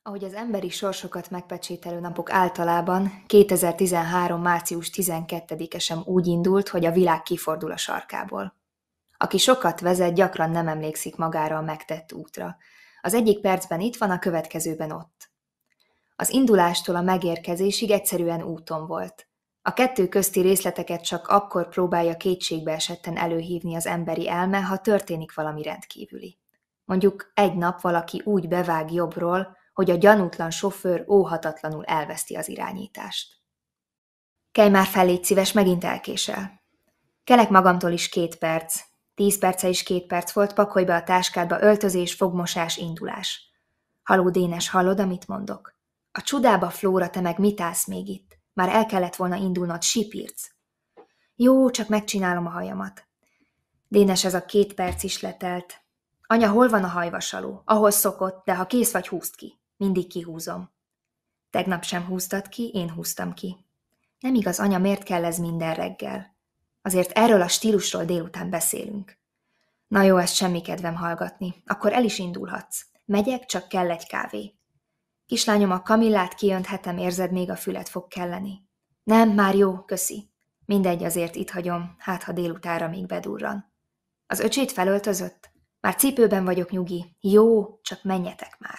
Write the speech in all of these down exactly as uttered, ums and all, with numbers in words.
Ahogy az emberi sorsokat megpecsételő napok általában, kétezer-tizenhárom. március tizenkettedike sem úgy indult, hogy a világ kifordul a sarkából. Aki sokat vezet, gyakran nem emlékszik magára a megtett útra. Az egyik percben itt van, a következőben ott. Az indulástól a megérkezésig egyszerűen úton volt. A kettő közti részleteket csak akkor próbálja kétségbe esetten előhívni az emberi elme, ha történik valami rendkívüli. Mondjuk egy nap valaki úgy bevág jobbról, hogy a gyanútlan sofőr óhatatlanul elveszti az irányítást. Kelj már fel, légy szíves, megint elkésel. Kelek magamtól is két perc. Tíz perce is két perc volt, pakolj be a táskádba, öltözés, fogmosás, indulás. Haló, Dénes, hallod, amit mondok? A csudába, Flóra, te meg mit állsz még itt? Már el kellett volna indulnod, sipírc. Jó, csak megcsinálom a hajamat. Dénes, ez a két perc is letelt. Anya, hol van a hajvasaló? Ahol szokott, de ha kész vagy, húzd ki. Mindig kihúzom. Tegnap sem húztad ki, én húztam ki. Nem igaz, anya, miért kell ez minden reggel? Azért erről a stílusról délután beszélünk. Na jó, ezt semmi kedvem hallgatni. Akkor el is indulhatsz. Megyek, csak kell egy kávé. Kislányom, a kamillát kiönthetem, érzed, még a fület fog kelleni. Nem, már jó, köszi. Mindegy, azért itt hagyom, hát ha délutára még bedurran. Az öcsét felöltözött? Már cipőben vagyok, nyugi. Jó, csak menjetek már.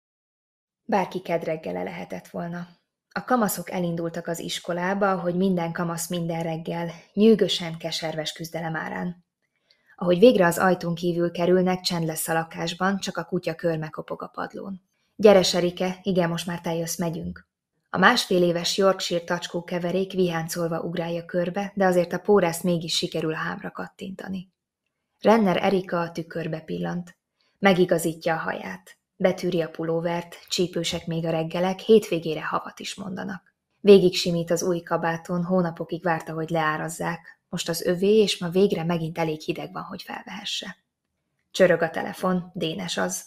Bárki kedreggele lehetett volna. A kamaszok elindultak az iskolába, ahogy minden kamasz minden reggel, nyűgösen, keserves küzdelem árán. Ahogy végre az ajtón kívül kerülnek, csend lesz a lakásban, csak a kutya körme kopog a padlón. Gyere, Serike, igen, most már te jössz, megyünk. A másfél éves Yorkshire tacskó keverék viháncolva ugrálja körbe, de azért a pórászt mégis sikerül a hámra kattintani. Renner Erika a tükörbe pillant. Megigazítja a haját. Betűri a pulóvert, csípősek még a reggelek, hétvégére havat is mondanak. Végig simít az új kabáton, hónapokig várta, hogy leárazzák. Most az övé, és ma végre megint elég hideg van, hogy felvehesse. Csörög a telefon, Dénes az.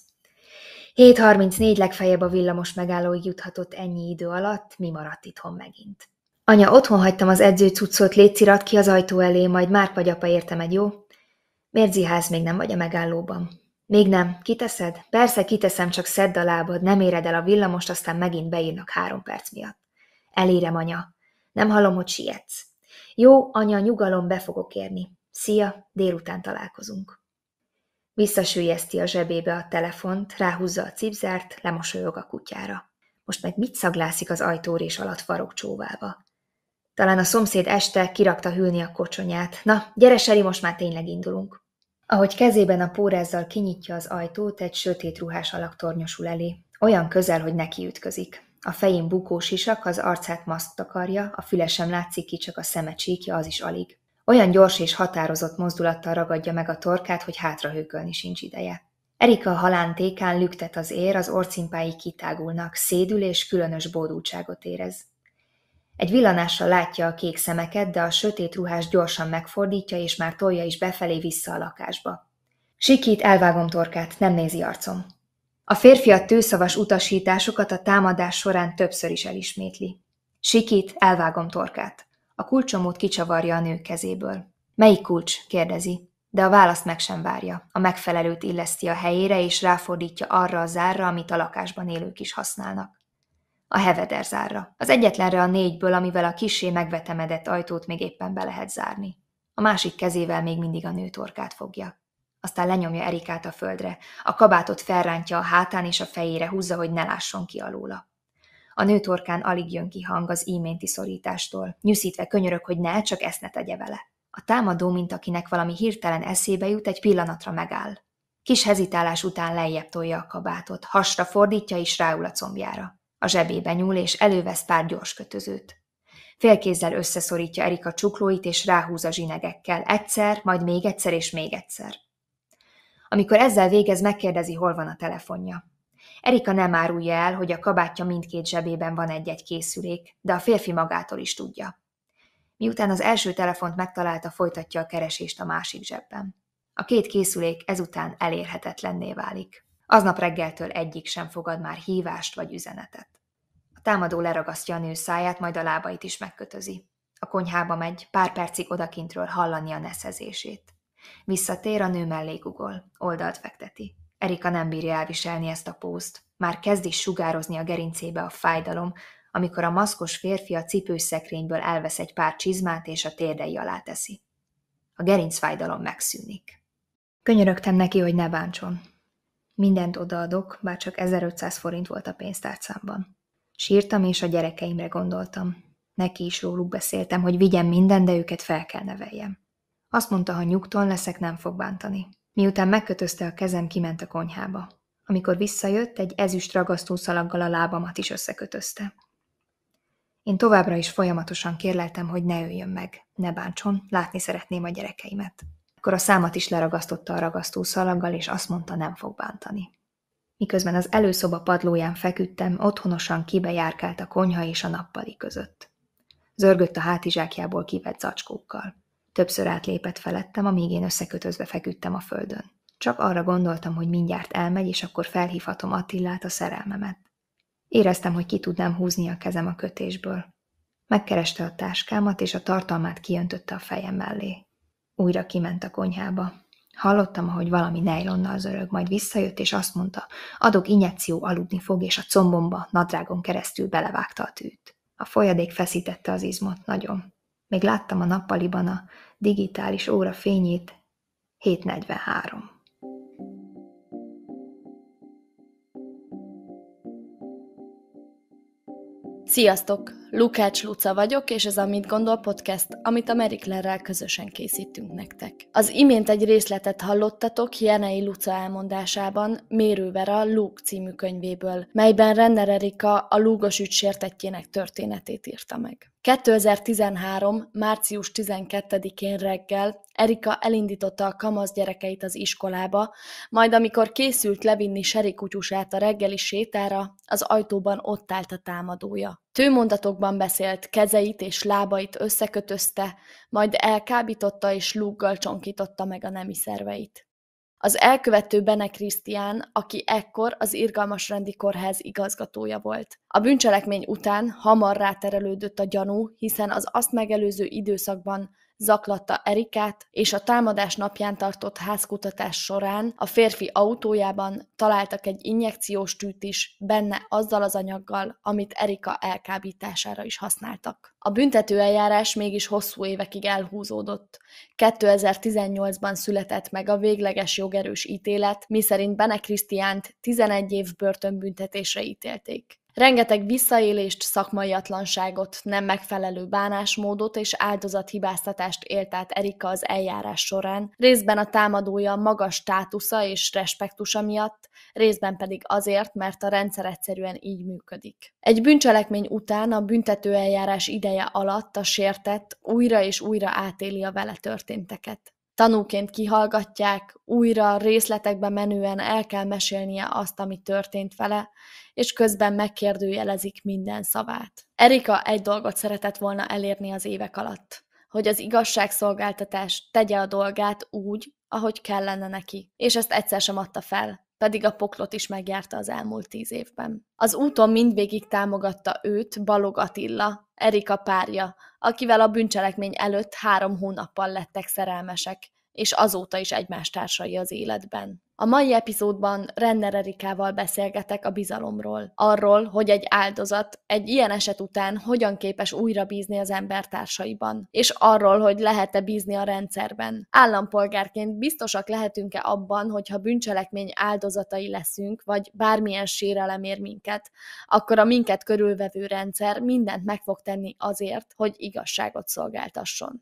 hét harmincnégy, legfeljebb a villamos megállóig juthatott ennyi idő alatt, mi maradt itthon megint. Anya, otthon hagytam az edzőcuccot, légy radd ki az ajtó elé, majd Márk vagy apa érte megy, jó? Miért ziház, még nem vagy a megállóban? Még nem. Kiteszed? Persze kiteszem, csak szedd a lábad, nem éred el a villamost, aztán megint beírnak három perc miatt. Elérem, anya. Nem hallom, hogy sietsz. Jó, anya, nyugalom, be fogok érni. Szia, délután találkozunk. Visszasüllyeszti a zsebébe a telefont, ráhúzza a cipzárt, lemosolyog a kutyára. Most meg mit szaglászik az ajtórés alatt farokcsóválva? Talán a szomszéd este kirakta hűlni a kocsonyát. Na, gyere, Seri, most már tényleg indulunk. Ahogy kezében a pórázzal kinyitja az ajtót, egy sötét ruhás alak tornyosul elé. Olyan közel, hogy neki ütközik. A fején bukós isak, az arcát maszk takarja, a füle sem látszik ki, csak a szeme csíkja, az is alig. Olyan gyors és határozott mozdulattal ragadja meg a torkát, hogy hátrahőkölni sincs ideje. Erika a halántékán lüktet az ér, az orcimpái kitágulnak, szédül és különös bódultságot érez. Egy villanással látja a kék szemeket, de a sötét ruhás gyorsan megfordítja, és már tolja is befelé vissza a lakásba. Sikít, elvágom torkát, nem nézi arcom. A férfi a tőszavas utasításokat a támadás során többször is elismétli. Sikít, elvágom torkát. A kulcsomót kicsavarja a nő kezéből. Melyik kulcs? Kérdezi, de a választ meg sem várja. A megfelelőt illeszti a helyére, és ráfordítja arra a zárra, amit a lakásban élők is használnak. A heveder zárra. Az egyetlenre a négyből, amivel a kissé megvetemedett ajtót még éppen be lehet zárni. A másik kezével még mindig a nő torkát fogja. Aztán lenyomja Erikát a földre. A kabátot felrántja a hátán és a fejére húzza, hogy ne lásson ki alóla. A nő torkán alig jön ki hang az iménti szorítástól. Nyűszítve könyörög, hogy ne, csak ezt ne tegye vele. A támadó, mint akinek valami hirtelen eszébe jut, egy pillanatra megáll. Kis hezitálás után lejjebb tolja a kabátot, hasra fordítja és ráül a combjára. A zsebébe nyúl, és elővesz pár gyors kötözőt. Félkézzel összeszorítja Erika csuklóit, és ráhúz a zsinegekkel. Egyszer, majd még egyszer, és még egyszer. Amikor ezzel végez, megkérdezi, hol van a telefonja. Erika nem árulja el, hogy a kabátja mindkét zsebében van egy-egy készülék, de a férfi magától is tudja. Miután az első telefont megtalálta, folytatja a keresést a másik zsebben. A két készülék ezután elérhetetlenné válik. Aznap reggeltől egyik sem fogad már hívást vagy üzenetet. A támadó leragasztja a nő száját, majd a lábait is megkötözi. A konyhába megy, pár percig odakintről hallani a neszezését. Visszatér, a nő mellé gugol, oldalt fekteti. Erika nem bírja elviselni ezt a pózt. Már kezd is sugározni a gerincébe a fájdalom, amikor a maszkos férfi a cipőszekrényből elvesz egy pár csizmát és a térdei alá teszi. A gerincfájdalom megszűnik. Könyörögtem neki, hogy ne bántson. Mindent odaadok, bár csak ezerötszáz forint volt a pénztárcámban. Sírtam, és a gyerekeimre gondoltam. Neki is róluk beszéltem, hogy vigyem minden, de őket fel kell neveljem. Azt mondta, ha nyugton leszek, nem fog bántani. Miután megkötözte a kezem, kiment a konyhába. Amikor visszajött, egy ezüst ragasztószalaggal a lábamat is összekötözte. Én továbbra is folyamatosan kérleltem, hogy ne öljön meg, ne bántson, látni szeretném a gyerekeimet. Akkor a számat is leragasztotta a ragasztószalaggal, és azt mondta, nem fog bántani. Miközben az előszoba padlóján feküdtem, otthonosan kibejárkált a konyha és a nappali között. Zörgött a hátizsákjából kivett zacskókkal. Többször átlépett felettem, amíg én összekötözve feküdtem a földön. Csak arra gondoltam, hogy mindjárt elmegy, és akkor felhívhatom Attillát, a szerelmemet. Éreztem, hogy ki tudnám húzni a kezem a kötésből. Megkereste a táskámat, és a tartalmát kiöntötte a fejem mellé. Újra kiment a konyhába. Hallottam, ahogy valami nejlonnal zörög, majd visszajött, és azt mondta, adok injekció, aludni fog, és a combomba, nadrágon keresztül belevágta a tűt. A folyadék feszítette az izmot nagyon. Még láttam a nappaliban a digitális óra fényét, hét negyvenhárom. Sziasztok! Lukács Luca vagyok, és ez a Mit Gondol podcast, amit a Marie Claire-rel közösen készítünk nektek. Az imént egy részletet hallottatok Jenei Luca elmondásában Mérő Vera Lúg című könyvéből, melyben Renner Erika a lúgos ügy sértettjének történetét írta meg. kétezer-tizenhárom. március tizenkettedikén reggel Erika elindította a kamasz gyerekeit az iskolába, majd amikor készült levinni Seri kutyusát a reggeli sétára, az ajtóban ott állt a támadója. Tőmondatokban beszélt, kezeit és lábait összekötözte, majd elkábította és lúggal csonkította meg a nemi szerveit. Az elkövető Bene Krisztián, aki ekkor az Irgalmasrendi Kórház igazgatója volt. A bűncselekmény után hamar ráterelődött a gyanú, hiszen az azt megelőző időszakban zaklatta Erikát, és a támadás napján tartott házkutatás során a férfi autójában találtak egy injekciós tűt is, benne azzal az anyaggal, amit Erika elkábítására is használtak. A büntetőeljárás mégis hosszú évekig elhúzódott. kétezer-tizennyolcban született meg a végleges jogerős ítélet, miszerint Bene Krisztiánt tizenegy év börtönbüntetésre ítélték. Rengeteg visszaélést, szakmaiatlanságot, nem megfelelő bánásmódot és áldozathibáztatást élt át Erika az eljárás során, részben a támadója magas státusza és respektusa miatt, részben pedig azért, mert a rendszer egyszerűen így működik. Egy bűncselekmény után a büntetőeljárás ideje alatt a sértett újra és újra átéli a vele történteket. Tanúként kihallgatják, újra részletekbe menően el kell mesélnie azt, ami történt vele, és közben megkérdőjelezik minden szavát. Erika egy dolgot szeretett volna elérni az évek alatt, hogy az igazságszolgáltatás tegye a dolgát úgy, ahogy kellene neki, és ezt egyszer sem adta fel, pedig a poklot is megjárta az elmúlt tíz évben. Az úton mindvégig támogatta őt Balog Attila, Erika párja, akivel a bűncselekmény előtt három hónappal lettek szerelmesek, és azóta is egymás társai az életben. A mai epizódban Renner Erikával beszélgetek a bizalomról, arról, hogy egy áldozat egy ilyen eset után hogyan képes újra bízni az embertársaiban, és arról, hogy lehet-e bízni a rendszerben. Állampolgárként biztosak lehetünk-e abban, hogyha bűncselekmény áldozatai leszünk, vagy bármilyen sérelem ér minket, akkor a minket körülvevő rendszer mindent meg fog tenni azért, hogy igazságot szolgáltasson.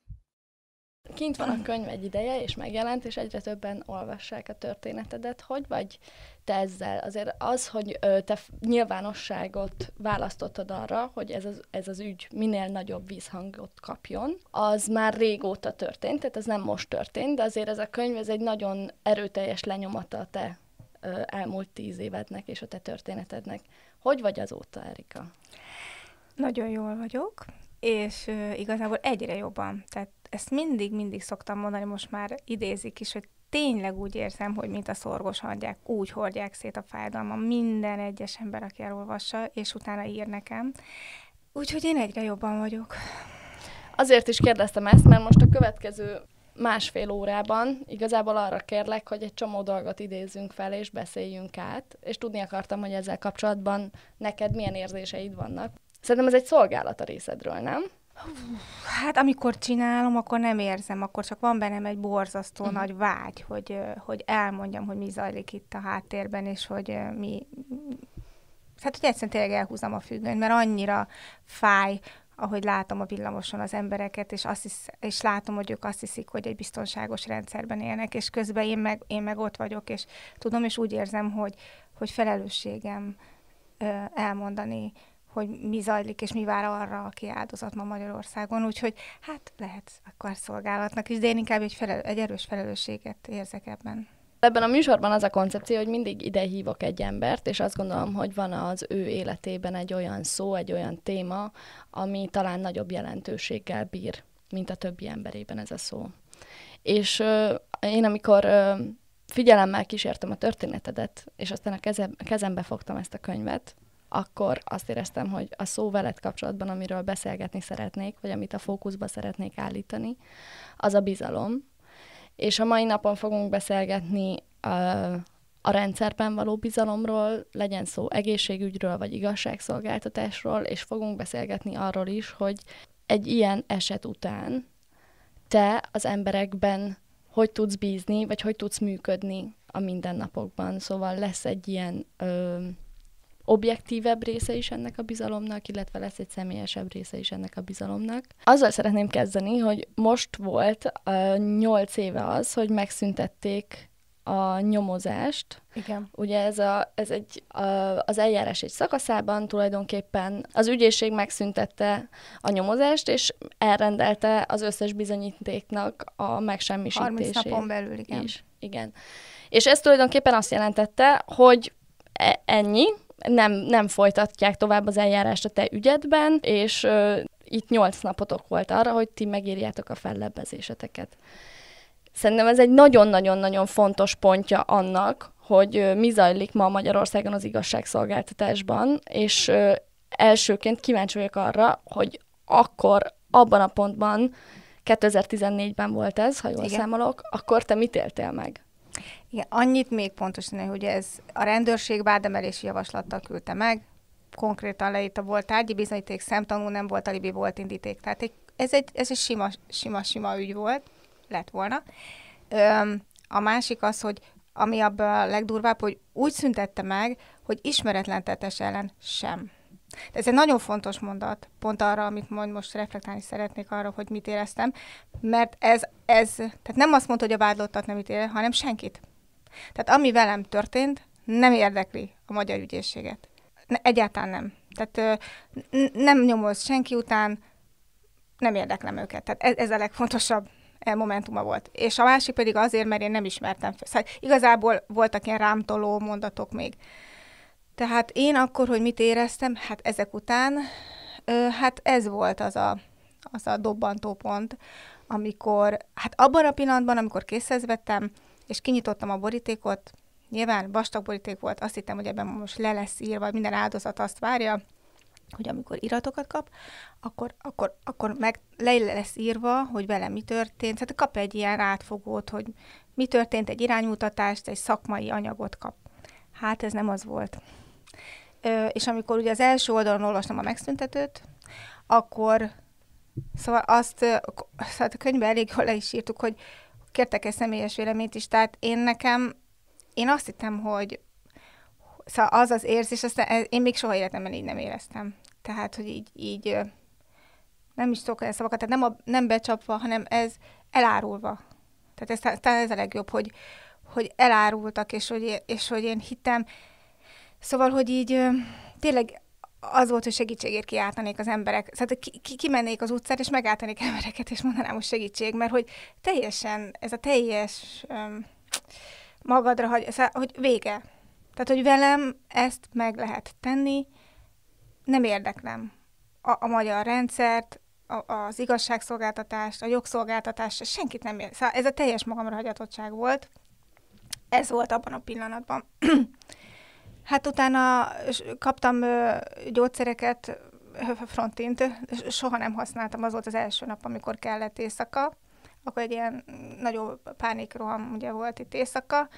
Kint van a könyv egy ideje, és megjelent, és egyre többen olvassák a történetedet. Hogy vagy te ezzel? Azért az, hogy te nyilvánosságot választottad arra, hogy ez az, ez az ügy minél nagyobb vízhangot kapjon, az már régóta történt, tehát ez nem most történt, de azért ez a könyv ez egy nagyon erőteljes lenyomata a te elmúlt tíz évednek és a te történetednek. Hogy vagy azóta, Erika? Nagyon jól vagyok, és uh, igazából egyre jobban. Tehát ezt mindig-mindig szoktam mondani, most már idézik is, hogy tényleg úgy érzem, hogy mint a szorgos hordják, úgy hordják szét a fájdalmam minden egyes ember, aki elolvassa, és utána ír nekem. Úgyhogy én egyre jobban vagyok. Azért is kérdeztem ezt, mert most a következő másfél órában igazából arra kérlek, hogy egy csomó dolgot idézzünk fel, és beszéljünk át, és tudni akartam, hogy ezzel kapcsolatban neked milyen érzéseid vannak. Szerintem ez egy szolgálat a részedről, nem? Hát amikor csinálom, akkor nem érzem, akkor csak van bennem egy borzasztó Uh-huh. nagy vágy, hogy, hogy elmondjam, hogy mi zajlik itt a háttérben, és hogy mi... Hát, hogy egyszerűen tényleg elhúzom a függönyt, mert annyira fáj, ahogy látom a villamoson az embereket, és, azt hisz, és látom, hogy ők azt hiszik, hogy egy biztonságos rendszerben élnek, és közben én meg, én meg ott vagyok, és tudom, és úgy érzem, hogy, hogy felelősségem ö, elmondani, hogy mi zajlik, és mi vár arra, aki áldozat ma Magyarországon. Úgyhogy hát lehet akkor szolgálatnak is, de én inkább egy, felel- egy erős felelősséget érzek ebben. Ebben a műsorban az a koncepció, hogy mindig ide hívok egy embert, és azt gondolom, hogy van az ő életében egy olyan szó, egy olyan téma, ami talán nagyobb jelentőséggel bír, mint a többi emberében ez a szó. És euh, én amikor euh, figyelemmel kísértem a történetedet, és aztán a keze, kezembe fogtam ezt a könyvet, akkor azt éreztem, hogy a szó veled kapcsolatban, amiről beszélgetni szeretnék, vagy amit a fókuszba szeretnék állítani, az a bizalom. És a mai napon fogunk beszélgetni a, a rendszerben való bizalomról, legyen szó egészségügyről vagy igazságszolgáltatásról, és fogunk beszélgetni arról is, hogy egy ilyen eset után te az emberekben hogy tudsz bízni, vagy hogy tudsz működni a mindennapokban. Szóval lesz egy ilyen ö, objektívebb része is ennek a bizalomnak, illetve lesz egy személyesebb része is ennek a bizalomnak. Azzal szeretném kezdeni, hogy most volt nyolc éve az, hogy megszüntették a nyomozást. Igen. Ugye ez, a, ez egy, a, az eljárás egy szakaszában tulajdonképpen az ügyészség megszüntette a nyomozást, és elrendelte az összes bizonyítéknak a megsemmisítését. harminc napon belül, igen. És, igen. És ez tulajdonképpen azt jelentette, hogy ennyi, nem, nem folytatják tovább az eljárást a te ügyedben, és uh, itt nyolc napotok volt arra, hogy ti megírjátok a fellebbezéseteket. Szerintem ez egy nagyon-nagyon-nagyon fontos pontja annak, hogy uh, mi zajlik ma Magyarországon az igazságszolgáltatásban, és uh, elsőként kíváncsi vagyok arra, hogy akkor abban a pontban, kétezer-tizennégyben volt ez, ha jól Igen. számolok, akkor te mit éltél meg? Igen, annyit még pontosan, hogy ez a rendőrség vádemelési javaslattal küldte meg, konkrétan leírta, volt tárgyi bizonyíték, szemtanú, nem volt alibi, volt indíték. Tehát egy, ez egy, ez egy sima, sima, sima ügy volt, lett volna. Öm, a másik az, hogy ami abban a legdurvább, hogy úgy szüntette meg, hogy ismeretlen tettes ellen sem. De ez egy nagyon fontos mondat, pont arra, amit majd most reflektálni szeretnék arra, hogy mit éreztem, mert ez, ez tehát nem azt mondta, hogy a vádlottat nem ítél, hanem senkit. Tehát ami velem történt, nem érdekli a magyar ügyészséget. Ne, egyáltalán nem. Tehát ö, nem nyomoz senki után, nem érdeklem őket. Tehát ez, ez a legfontosabb momentuma volt. És a másik pedig azért, mert én nem ismertem fel. Szóval igazából voltak ilyen rámtoló mondatok még. Tehát én akkor, hogy mit éreztem, hát ezek után, ö, hát ez volt az a, az a dobbantó pont, amikor, hát abban a pillanatban, amikor készhez vettem, és kinyitottam a borítékot, nyilván vastag boríték volt, azt hittem, hogy ebben most le lesz írva, minden áldozat azt várja, hogy amikor iratokat kap, akkor, akkor, akkor meg le lesz írva, hogy vele mi történt. Tehát kap egy ilyen átfogót, hogy mi történt, egy iránymutatást, egy szakmai anyagot kap. Hát ez nem az volt. Ö, és amikor ugye az első oldalon olvastam a megszüntetőt, akkor szóval azt, szóval a könyvben elég jól le is írtuk, hogy kértek egy személyes véleményt is, tehát én nekem, én azt hittem, hogy szóval az az érzés, aztán én még soha életemben így nem éreztem. Tehát, hogy így, így nem is tudok olyan szavakat, tehát nem, a, nem becsapva, hanem ez elárulva. Tehát ez, tehát ez a legjobb, hogy, hogy elárultak, és hogy, és hogy én hittem. Szóval, hogy így tényleg az volt, hogy segítségért kiáltanék az emberek. Szóval ki, ki, kimennék az utcára, és megáltanék embereket, és mondanám, hogy segítség, mert hogy teljesen, ez a teljes um, magadra hagy, szóval, hogy vége. Tehát, hogy velem ezt meg lehet tenni, nem érdeklem a, a magyar rendszert, a, az igazságszolgáltatást, a jogszolgáltatást, senkit nem ér. Szóval ez a teljes magamra hagyatottság volt. Ez volt abban a pillanatban. Hát utána kaptam ö, gyógyszereket, frontint, soha nem használtam, az volt az első nap, amikor kellett éjszaka. akkor egy ilyen nagyobb pánikroham ugye volt itt éjszaka.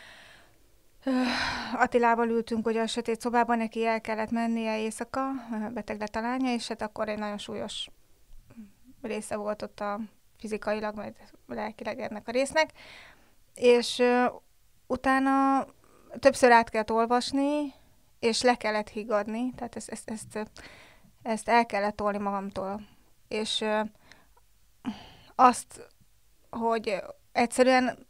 Attilával ültünk ugye a sötét szobában, neki el kellett mennie éjszaka, beteg lett a lánya, és hát akkor egy nagyon súlyos része volt ott a fizikailag, majd lelkileg ennek a résznek. És uh, utána többször át kellett olvasni, és le kellett higgadni, tehát ezt, ezt, ezt, ezt el kellett tolni magamtól. És uh, azt, hogy egyszerűen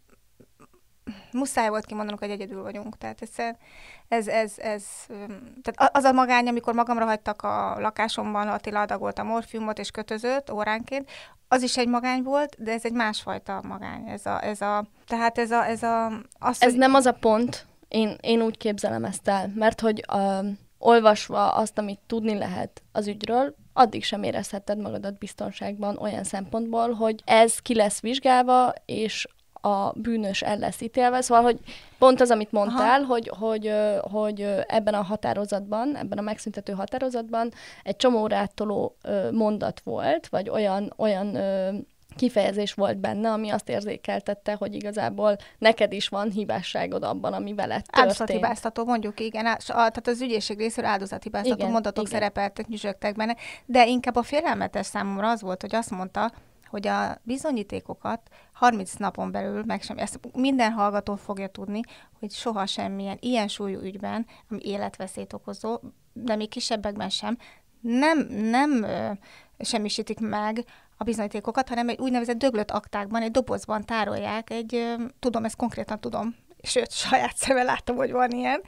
muszáj volt kimondanunk, hogy egyedül vagyunk. Tehát ez, ez, ez, ez, tehát az a magány, amikor magamra hagytak a lakásomban, Attila adagolt a morfiumot és kötözött óránként, az is egy magány volt, de ez egy másfajta magány. Ez a, ez a, tehát ez a... Ez, a, az, ez hogy... nem az a pont, én, én úgy képzelem ezt el, mert hogy uh, olvasva azt, amit tudni lehet az ügyről, addig sem érezheted magadat biztonságban olyan szempontból, hogy ez ki lesz vizsgálva, és a bűnös el lesz ítélve. Szóval, hogy pont az, amit mondtál, hogy, hogy, hogy ebben a határozatban, ebben a megszüntető határozatban egy csomó rátoló mondat volt, vagy olyan, olyan kifejezés volt benne, ami azt érzékeltette, hogy igazából neked is van hibásságod abban, ami veled történt. Áldozathibáztató, mondjuk, igen. A, tehát az ügyészség részéről áldozathibáztató igen, mondatok igen. szerepeltek, nyüzsögtek benne, de inkább a félelmetes számomra az volt, hogy azt mondta, hogy a bizonyítékokat harminc napon belül, meg sem, ezt minden hallgató fogja tudni, hogy soha semmilyen ilyen súlyú ügyben, ami életveszélyt okozó, de még kisebbekben sem, nem, nem ö, semmisítik meg a bizonyítékokat, hanem egy úgynevezett döglött aktákban, egy dobozban tárolják, egy, ö, tudom, ezt konkrétan tudom, sőt, saját szemben láttam, hogy van ilyen.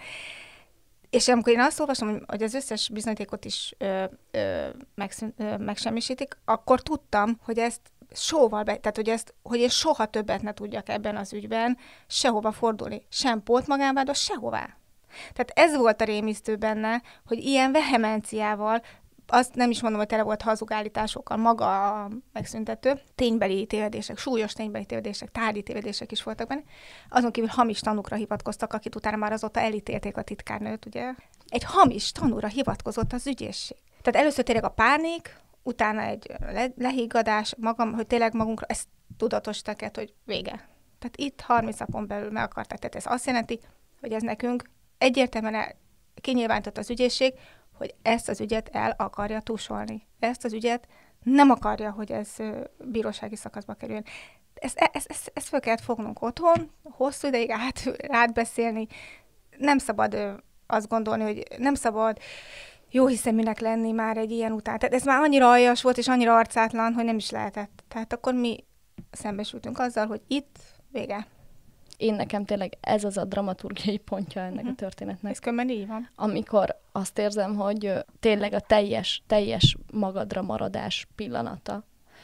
És amikor én azt olvasom, hogy az összes bizonyítékot is ö, ö, megszűn, ö, megsemmisítik, akkor tudtam, hogy ezt sóval, be, tehát hogy, ezt, hogy én soha többet ne tudjak ebben az ügyben sehova fordulni. Sem pótmagánvádos, sehová. Tehát ez volt a rémisztő benne, hogy ilyen vehemenciával, azt nem is mondom, hogy tele volt hazugállításokkal, maga a megszüntető, ténybeli tévedések, súlyos ténybeli tévedések, tárgyi tévedések is voltak benne. Azon kívül hamis tanúkra hivatkoztak, akit utána már azóta elítélték a titkárnőt, ugye. Egy hamis tanúra hivatkozott az ügyészség. Tehát először tényleg a pánik, utána egy le- lehiggadás, magam, hogy tényleg magunkra, ezt tudatosítják, hogy vége. Tehát itt harminc napon belül meg akarták. Tehát ez azt jelenti, hogy ez nekünk egyértelműen kinyilvánított az ügyészség, hogy ezt az ügyet el akarja túsolni. Ezt az ügyet nem akarja, hogy ez bírósági szakaszba kerüljön. Ezt, ezt, ezt, ezt fel kellett fognunk otthon, hosszú ideig át, átbeszélni. Nem szabad azt gondolni, hogy nem szabad jó hiszeműnek lenni már egy ilyen után. Tehát ez már annyira aljas volt, és annyira arcátlan, hogy nem is lehetett. Tehát akkor mi szembesültünk azzal, hogy itt vége. Én nekem tényleg ez az a dramaturgiai pontja ennek uh-huh. a történetnek. Ez könnyen így van. Amikor azt érzem, hogy tényleg a teljes, teljes magadra maradás pillanata,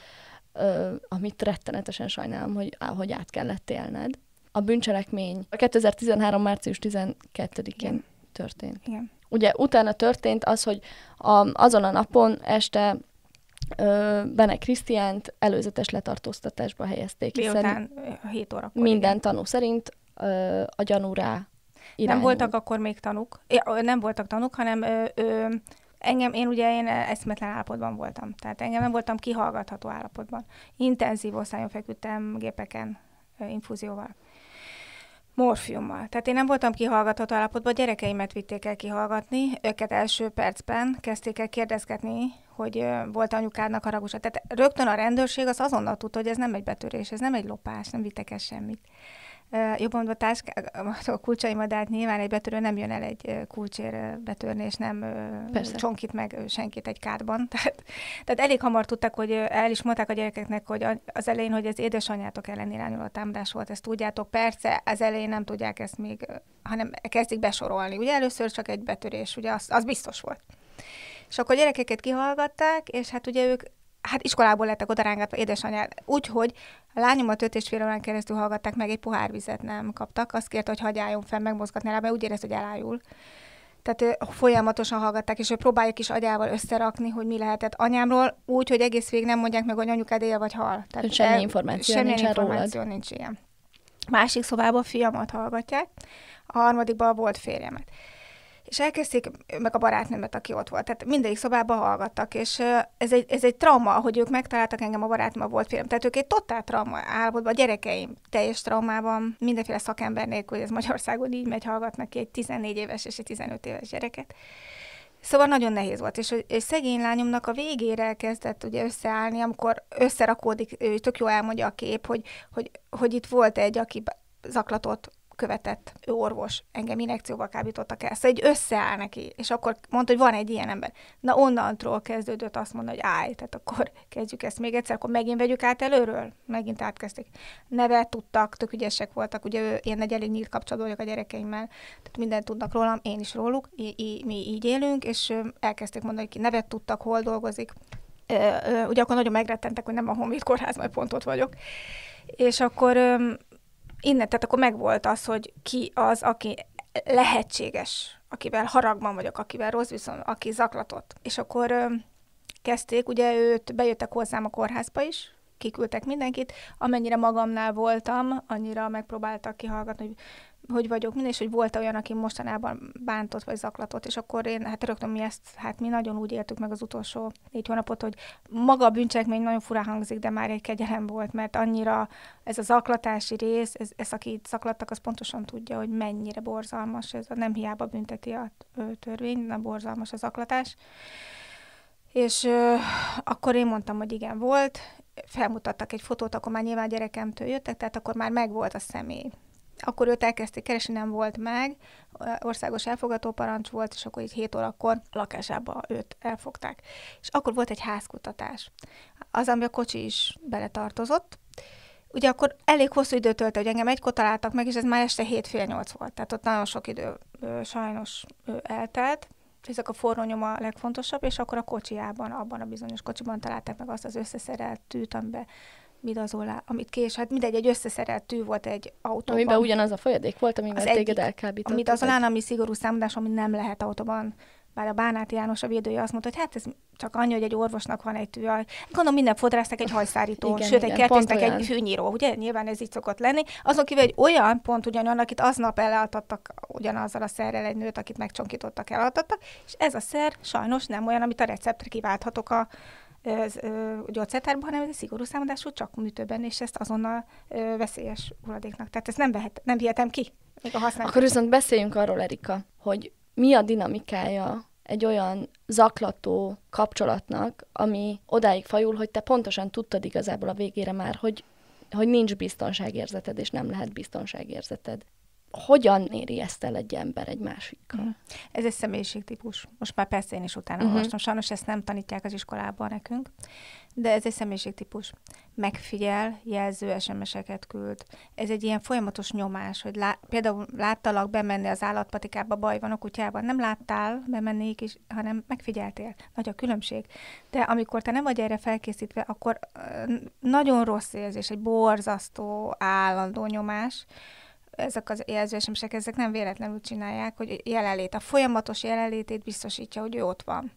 amit rettenetesen sajnálom, hogy, hogy át kellett élned. A bűncselekmény a kétezer-tizenhárom. március tizenkettedikén Igen. történt. Igen. Ugye utána történt az, hogy a, azon a napon este ö, Bene Krisztiánt előzetes letartóztatásba helyezték. Délután hét órakor. Minden igen. tanú szerint ö, a gyanú rá irányul. Nem voltak akkor még tanúk. Nem voltak tanúk, hanem ö, ö, engem, én ugye én eszmetlen állapotban voltam. Tehát engem nem voltam kihallgatható állapotban. Intenzív osztályon feküdtem gépeken, ö, infúzióval. Morfiummal. Tehát én nem voltam kihallgatható állapotban, a gyerekeimet vitték el kihallgatni, őket első percben kezdték el kérdezgetni, hogy uh, volt anyukádnak haragosa. Tehát rögtön a rendőrség az azonnal tudta, hogy ez nem egy betörés, ez nem egy lopás, nem vittek el semmit. Uh, jobban mondva táskák, a kulcsaimat, de hát nyilván egy betörő nem jön el egy uh, kulcsér betörni, és nem uh, csonkít meg uh, senkit egy kádban. Tehát, tehát elég hamar tudtak, hogy uh, el is mondták a gyerekeknek, hogy az elején, hogy ez édesanyjátok ellen irányuló támadás volt, ezt tudjátok. Persze, az elején nem tudják ezt még, uh, hanem kezdik besorolni. Ugye először csak egy betörés, ugye az, az biztos volt. És akkor a gyerekeket kihallgatták, és hát ugye ők hát iskolából lettek odarángatva édesanyját. Úgyhogy a lányomat öt és fél órán keresztül hallgatták meg, egy pohár vizet nem kaptak. Azt kérte, hogy hagyj álljon fel, megmozgatni rá, mert úgy érez, hogy elájul. Tehát ő, folyamatosan hallgatták, és ő próbálják is agyával összerakni, hogy mi lehetett anyámról, úgy, hogy egész végig nem mondják meg, hogy anyukád él vagy hal. Tehát semmi el, információ semmilyen nincs információ rólad. nincs ilyen. Másik szobában fiamat hallgatják, a harmadikban volt férjemet. És elkezdték, meg a barátnőmet, aki ott volt. Tehát mindegyik szobában hallgattak, és ez egy, ez egy trauma, hogy ők megtaláltak engem, a barátnőm volt félem. Tehát ők egy totál trauma állapotban, a gyerekeim teljes traumában, mindenféle szakember nélkül, ez Magyarországon így megy, hallgatnak ki egy tizennégy éves és egy tizenöt éves gyereket. Szóval nagyon nehéz volt, és, és szegény lányomnak a végére elkezdett ugye összeállni, amikor összerakódik, ő tök jól elmondja a kép, hogy, hogy, hogy itt volt egy, aki zaklatott, követett, ő orvos, engem injekcióval kábítottak el. Szóval így összeáll neki, és akkor mondta, hogy van egy ilyen ember. Na onnantól kezdődött azt mondani, hogy állj, tehát akkor kezdjük ezt még egyszer, akkor megint vegyük át előről. Megint átkezdték. Nevet tudtak, tök ügyesek voltak, ugye ő, én egy elég nyílt kapcsolatban vagyok a gyerekeimmel, tehát mindent tudnak rólam, én is róluk, í- í- mi így élünk, és elkezdték mondani, hogy nevet tudtak, hol dolgozik. Ö, ö, ugye akkor nagyon megrettentek, hogy nem a Honvéd kórház, majd pont ott vagyok. És akkor ö, innen, tehát akkor megvolt az, hogy ki az, aki lehetséges, akivel haragban vagyok, akivel rossz viszont, aki zaklatott. És akkor ö, kezdték, ugye őt bejöttek hozzám a kórházba is, kiküldtek mindenkit, amennyire magamnál voltam, annyira megpróbáltak kihallgatni, hogy hogy vagyok minden, és hogy volt olyan, aki mostanában bántott vagy zaklatott, és akkor én, hát rögtön mi ezt, hát mi nagyon úgy éltük meg az utolsó négy hónapot, hogy maga a bűncselekmény nagyon furán hangzik, de már egy kegyelem volt, mert annyira ez a zaklatási rész, ez, ez aki zaklattak, az pontosan tudja, hogy mennyire borzalmas, ez nem hiába bünteti a törvény, nem borzalmas a zaklatás. És ö, akkor én mondtam, hogy igen, volt, felmutattak egy fotót, akkor már nyilván gyerekemtől jöttek, tehát akkor már megvolt a személy. Akkor őt elkezdték keresni, nem volt meg, országos elfogató parancs volt, és akkor így hét órakor a lakásába őt elfogták. És akkor volt egy házkutatás. Az, ami a kocsi is beletartozott. Ugye akkor elég hosszú idő tölt, hogy engem egykor találtak meg, és ez már este hét fél nyolc volt. Tehát ott nagyon sok idő ö, sajnos ö, eltelt. Ezek a forrónyom a legfontosabb, és akkor a kocsijában, abban a bizonyos kocsiban találták meg azt az összeszerelt tűt, amiben midazolá, amit kés, hát mindegy, egy összeszerelt tű volt egy autóban. Amiben ugyanaz a folyadék volt, amivel az téged elkábított. Amit azolán, ami szigorú számodás, ami nem lehet autóban. Bár a Bánáti János, a védője azt mondta, hogy hát ez csak annyi, hogy egy orvosnak van egy tű. Gondolom minden fodrásznak egy hajszárító, igen, sőt egy kertésznek egy fűnyíró, ugye? Nyilván ez így szokott lenni. Azon kívül egy olyan, pont ugyanolyan, akit aznap elaltattak ugyanazzal a szerrel egy nőt, akit megcsonkítottak, elaltattak, és ez a szer sajnos nem olyan, amit a receptre kiválthatok a gyógyszertárban, hanem ez egy szigorú számadású csak műtőben, és ezt azonnal ö, veszélyes hulladéknak. Tehát ezt nem, vehet, nem vihetem ki, még a használat. Akkor viszont beszéljünk arról, Erika, hogy mi a dinamikája egy olyan zaklató kapcsolatnak, ami odáig fajul, hogy te pontosan tudtad igazából a végére már, hogy, hogy nincs biztonságérzeted, és nem lehet biztonságérzeted. Hogyan éri ezt el egy ember egy másikkal? Uh-huh. Ez egy személyiségtípus. Most már persze én is utána uh-huh. olvastam. Sajnos ezt nem tanítják az iskolában nekünk, de ez egy személyiségtípus. Megfigyel, jelző es em es-eket küld. Ez egy ilyen folyamatos nyomás, hogy lá- például láttalak bemenni az állatpatikába, baj van a kutyában. Nem láttál bemenni is, hanem megfigyeltél. Nagy a különbség. De amikor te nem vagy erre felkészítve, akkor uh, nagyon rossz érzés, egy borzasztó, állandó nyomás. Ezek az jelző es em es-ek, ezek nem véletlenül csinálják, hogy jelenlét, a folyamatos jelenlétét biztosítja, hogy ő ott van.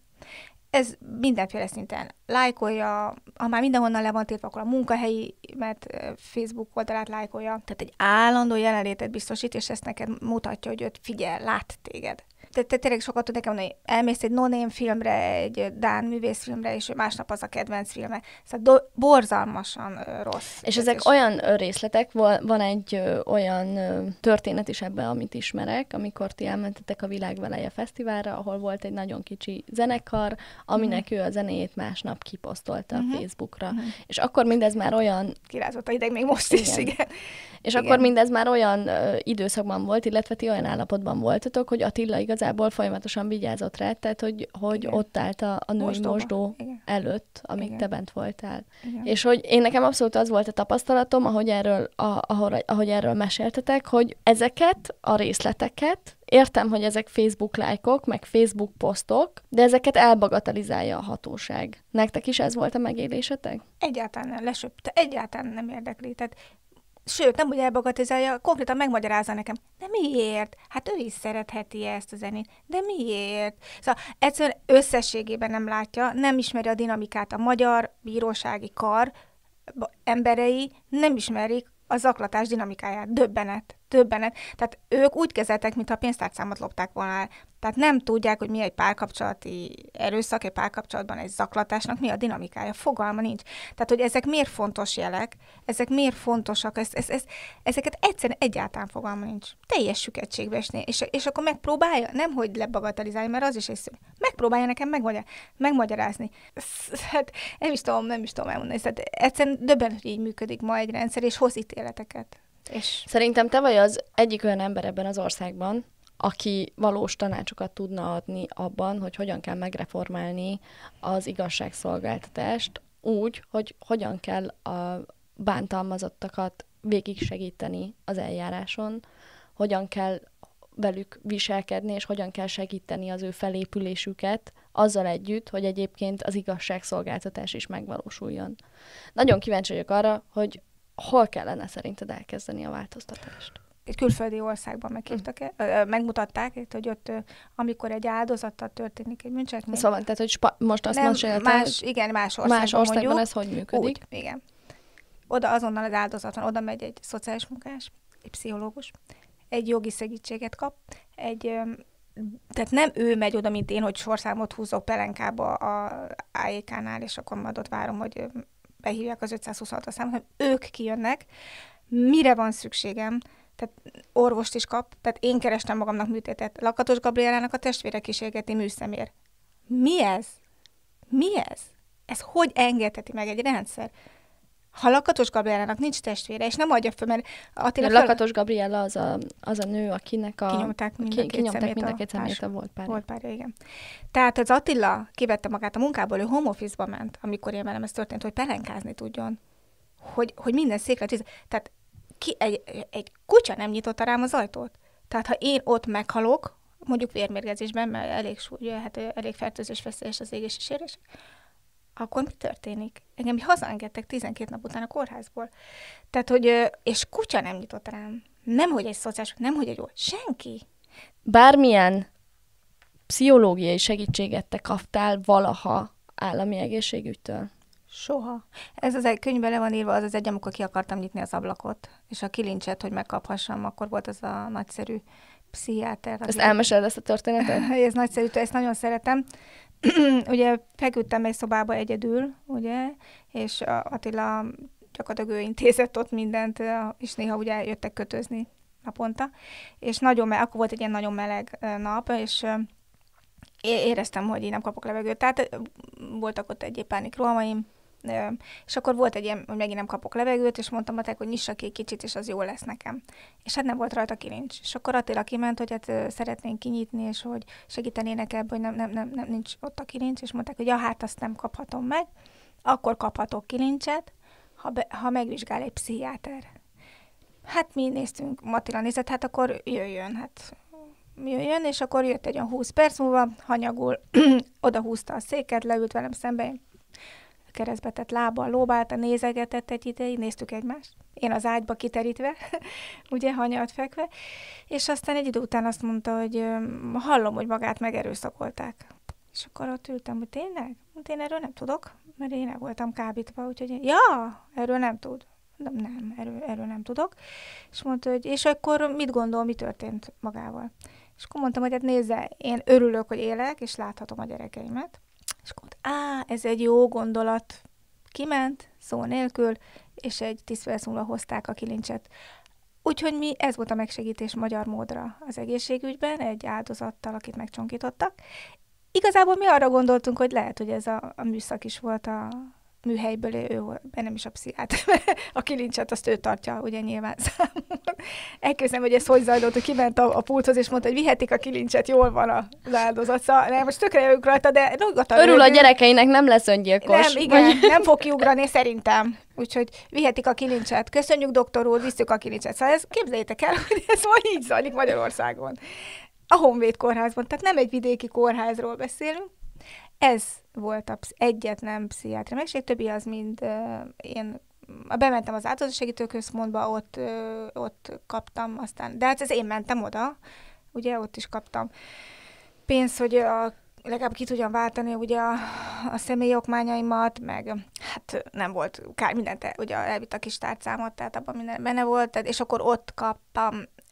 Ez mindenféle szinten lájkolja, ha már mindenhonnan le van tétve, akkor a munkahelyi, mert Facebook oldalát lájkolja. Tehát egy állandó jelenlétet biztosít, és ezt neked mutatja, hogy őt figyel, lát téged. Tehát te tényleg sokat tud nekem mondani, hogy elmész egy no-name filmre, egy dán művészfilmre, és másnap az a kedvenc filme. Szóval do- borzalmasan ö, rossz. És ezek és... olyan ö, részletek, van egy ö, olyan ö, történet is ebben, amit ismerek, amikor ti elmentetek a Világveleje Fesztiválra, ahol volt egy nagyon kicsi zenekar, aminek mm. ő a zenéjét másnap kiposztolta mm-hmm. a Facebookra. Mm-hmm. És akkor mindez már olyan... Kirázott a ideg még most igen. is, igen. És igen. akkor mindez már olyan ö, időszakban volt, illetve ti olyan állapotban voltatok, hogy Attila igazából folyamatosan vigyázott rá, tehát hogy, hogy ott állt a, a női Mosdóba. mosdó igen. előtt, amíg igen. te bent voltál. Igen. És hogy én nekem abszolút az volt a tapasztalatom, ahogy erről, a, ahogy, ahogy erről meséltetek, hogy ezeket a részleteket, értem, hogy ezek Facebook lájkok, meg Facebook posztok, de ezeket elbagatelizálja a hatóság. Nektek is ez volt a megélésetek? Egyáltalán nem, lesöpte, egyáltalán nem érdekli. Tehát sőt, nem úgy elbagatizálja, konkrétan megmagyarázza nekem, de miért? Hát ő is szeretheti ezt a zenét, de miért? Szóval egyszerűen összességében nem látja, nem ismeri a dinamikát. A magyar bírósági kar emberei nem ismerik a zaklatás dinamikáját. Döbbenet. Többenet. Tehát ők úgy kezeltek, mintha a pénztárcámat lopták volna el. Tehát nem tudják, hogy mi egy párkapcsolati erőszak, egy párkapcsolatban egy zaklatásnak, mi a dinamikája. Fogalma nincs. Tehát, hogy ezek miért fontos jelek, ezek miért fontosak, ez, ez, ez, ezeket egyszerűen egyáltalán fogalma nincs. Teljes süketségbe esni. És, és akkor megpróbálja, nem hogy lebagatelizálja, mert az is egy szó. Megpróbálja nekem megmagyar, megmagyarázni. Hát nem is tudom, nem is tudom elmondani. Tehát egyszerűen döbben, hogy így működik ma egy rendszer, és hoz ítéleteket. És... Szerintem te vagy az egyik olyan ember ebben az országban, aki valós tanácsokat tudna adni abban, hogy hogyan kell megreformálni az igazságszolgáltatást úgy, hogy hogyan kell a bántalmazottakat végig segíteni az eljáráson, hogyan kell velük viselkedni, és hogyan kell segíteni az ő felépülésüket, azzal együtt, hogy egyébként az igazságszolgáltatás is megvalósuljon. Nagyon kíváncsi vagyok arra, hogy hol kellene szerinted elkezdeni a változtatást? Egy külföldi országban meghívtak el, megmutatták, hogy ott, amikor egy áldozattal történik egy bűncselekmény. Szóval, tehát, hogy spa- most azt mondod, más, igen, más országban, más országban mondjuk, ez hogy működik? Úgy, igen. Oda azonnal az áldozat van, oda megy egy szociális munkás, egy pszichológus, egy jogi segítséget kap, egy, tehát nem ő megy oda, mint én, hogy sorszámot húzok pelenkába a á jé ká-nál, és akkor majd ott várom, hogy behívják az ötszázhuszonhatos számot, hanem ők kijönnek, mire van szükségem, tehát orvost is kap, tehát én kerestem magamnak műtétet. Lakatos Gabriellának a testvére kísérgeti műszemér. Mi ez? Mi ez? Ez hogy engedheti meg egy rendszer? Ha Lakatos Gabriellának nincs testvére, és nem adja föl, mert Attila... Föl... Lakatos Gabriella az a, az a nő, akinek a... Kinyomták mind a két kinyomták szemét, mind a két szemét, a volt párja. Volt párja, igen. Tehát az Attila kivette magát a munkából, ő home office-ba ment, amikor én velem ez történt, hogy pelenkázni tudjon. Hogy, hogy minden széklet víz. Tehát ki, egy, egy kutya nem nyitotta rám az ajtót. Tehát ha én ott meghalok, mondjuk vérmérgezésben, mert elég súly, hát elég fertőzés veszélyes az égési sérülés, akkor mi történik? Engem hazaengedtek tizenkét nap után a kórházból. Tehát, hogy, és kutya nem nyitott rám. Nem, hogy egy szociális, nem, hogy egy olyan. Senki. Bármilyen pszichológiai segítséget te kaptál valaha állami egészségügytől? Soha. Ez az egy könyvben le van írva, az az egy, amikor ki akartam nyitni az ablakot, és a kilincset, hogy megkaphassam, akkor volt az a nagyszerű pszichiáter. Ezt elmeséled, ezt a történetet? Ez nagyszerű, ezt nagyon szeretem. Ugye feküdtem egy szobába egyedül, ugye, és Attila gyakorlatilag ő intézett ott mindent, és néha ugye jöttek kötözni naponta, és nagyon meleg, akkor volt egy ilyen nagyon meleg nap, és éreztem, hogy én nem kapok levegőt, tehát voltak ott egyéb pánikrohamaim, és akkor volt egy ilyen, hogy megint nem kapok levegőt, és mondtam matek, hogy nyissa ki egy kicsit, és az jó lesz nekem. És hát nem volt rajta kilincs. És akkor Attila kiment, hogy hát szeretnénk kinyitni, és hogy segítenének ebben, hogy nem, nem, nem, nem, nincs ott a kilincs, és mondták, hogy ja, hát azt nem kaphatom meg, akkor kaphatok kilincset, ha, be, ha megvizsgál egy pszichiáter. Hát mi néztünk, Attila nézett, hát akkor jöjjön, hát jöjjön, és akkor jött egy olyan húsz perc múlva, hanyagul, oda húzta a széket, leült velem szembe, keresztbe tett lábbal, lóbálta, nézegetett egy ideig, néztük egymást. Én az ágyba kiterítve, ugye hanyalt fekve, és aztán egy idő után azt mondta, hogy hallom, hogy magát megerőszakolták. És akkor ott ültem, hogy tényleg? Én erről nem tudok, mert én el voltam kábítva, úgyhogy ja, erről nem tud. Nem, nem erről, erről nem tudok. És mondta, hogy és akkor mit gondol, mi történt magával? És akkor mondtam, hogy hát nézze, én örülök, hogy élek, és láthatom a gyerekeimet. És akkor á, ez egy jó gondolat. Kiment, szó nélkül, és egy tíz perc múlva hozták a kilincset. Úgyhogy mi, ez volt a megsegítés magyar módra az egészségügyben, egy áldozattal, akit megcsonkítottak. Igazából mi arra gondoltunk, hogy lehet, hogy ez a, a műszak is volt a műhelyből, ő nem is a pszichiáter, a kilincset azt ő tartja, ugye nyilván számon. Elkezdem, hogy ez hogy zajlott, hogy kiment a, a pulthoz, és mondta, hogy vihetik a kilincset, jól van az áldozat. Szóval nem, most tökre jövök rajta, de nyugodtan. Örül a gyerekeinek, nem lesz öngyilkos. Nem, igen, vagy... nem fog kiugrani szerintem. Úgyhogy vihetik a kilincset. Köszönjük, doktor úr, visszük a kilincset. Szóval ez, képzeljétek el, hogy ez majd így zajlik Magyarországon. A Honvéd kórházban, tehát nem egy vidéki kórházról beszélünk. Ez volt az egyetlen pszichiátria megség, többi az mind uh, én bementem az áldozatsegítő központba, ott, uh, ott kaptam aztán, de hát ez én mentem oda, ugye ott is kaptam pénzt, hogy a, legalább ki tudjam váltani ugye a, a személyi okmányaimat, meg hát nem volt kár mindent, ugye elvitt a kis tárcámat, tehát abban minden benne volt, tehát, és akkor ott kaptam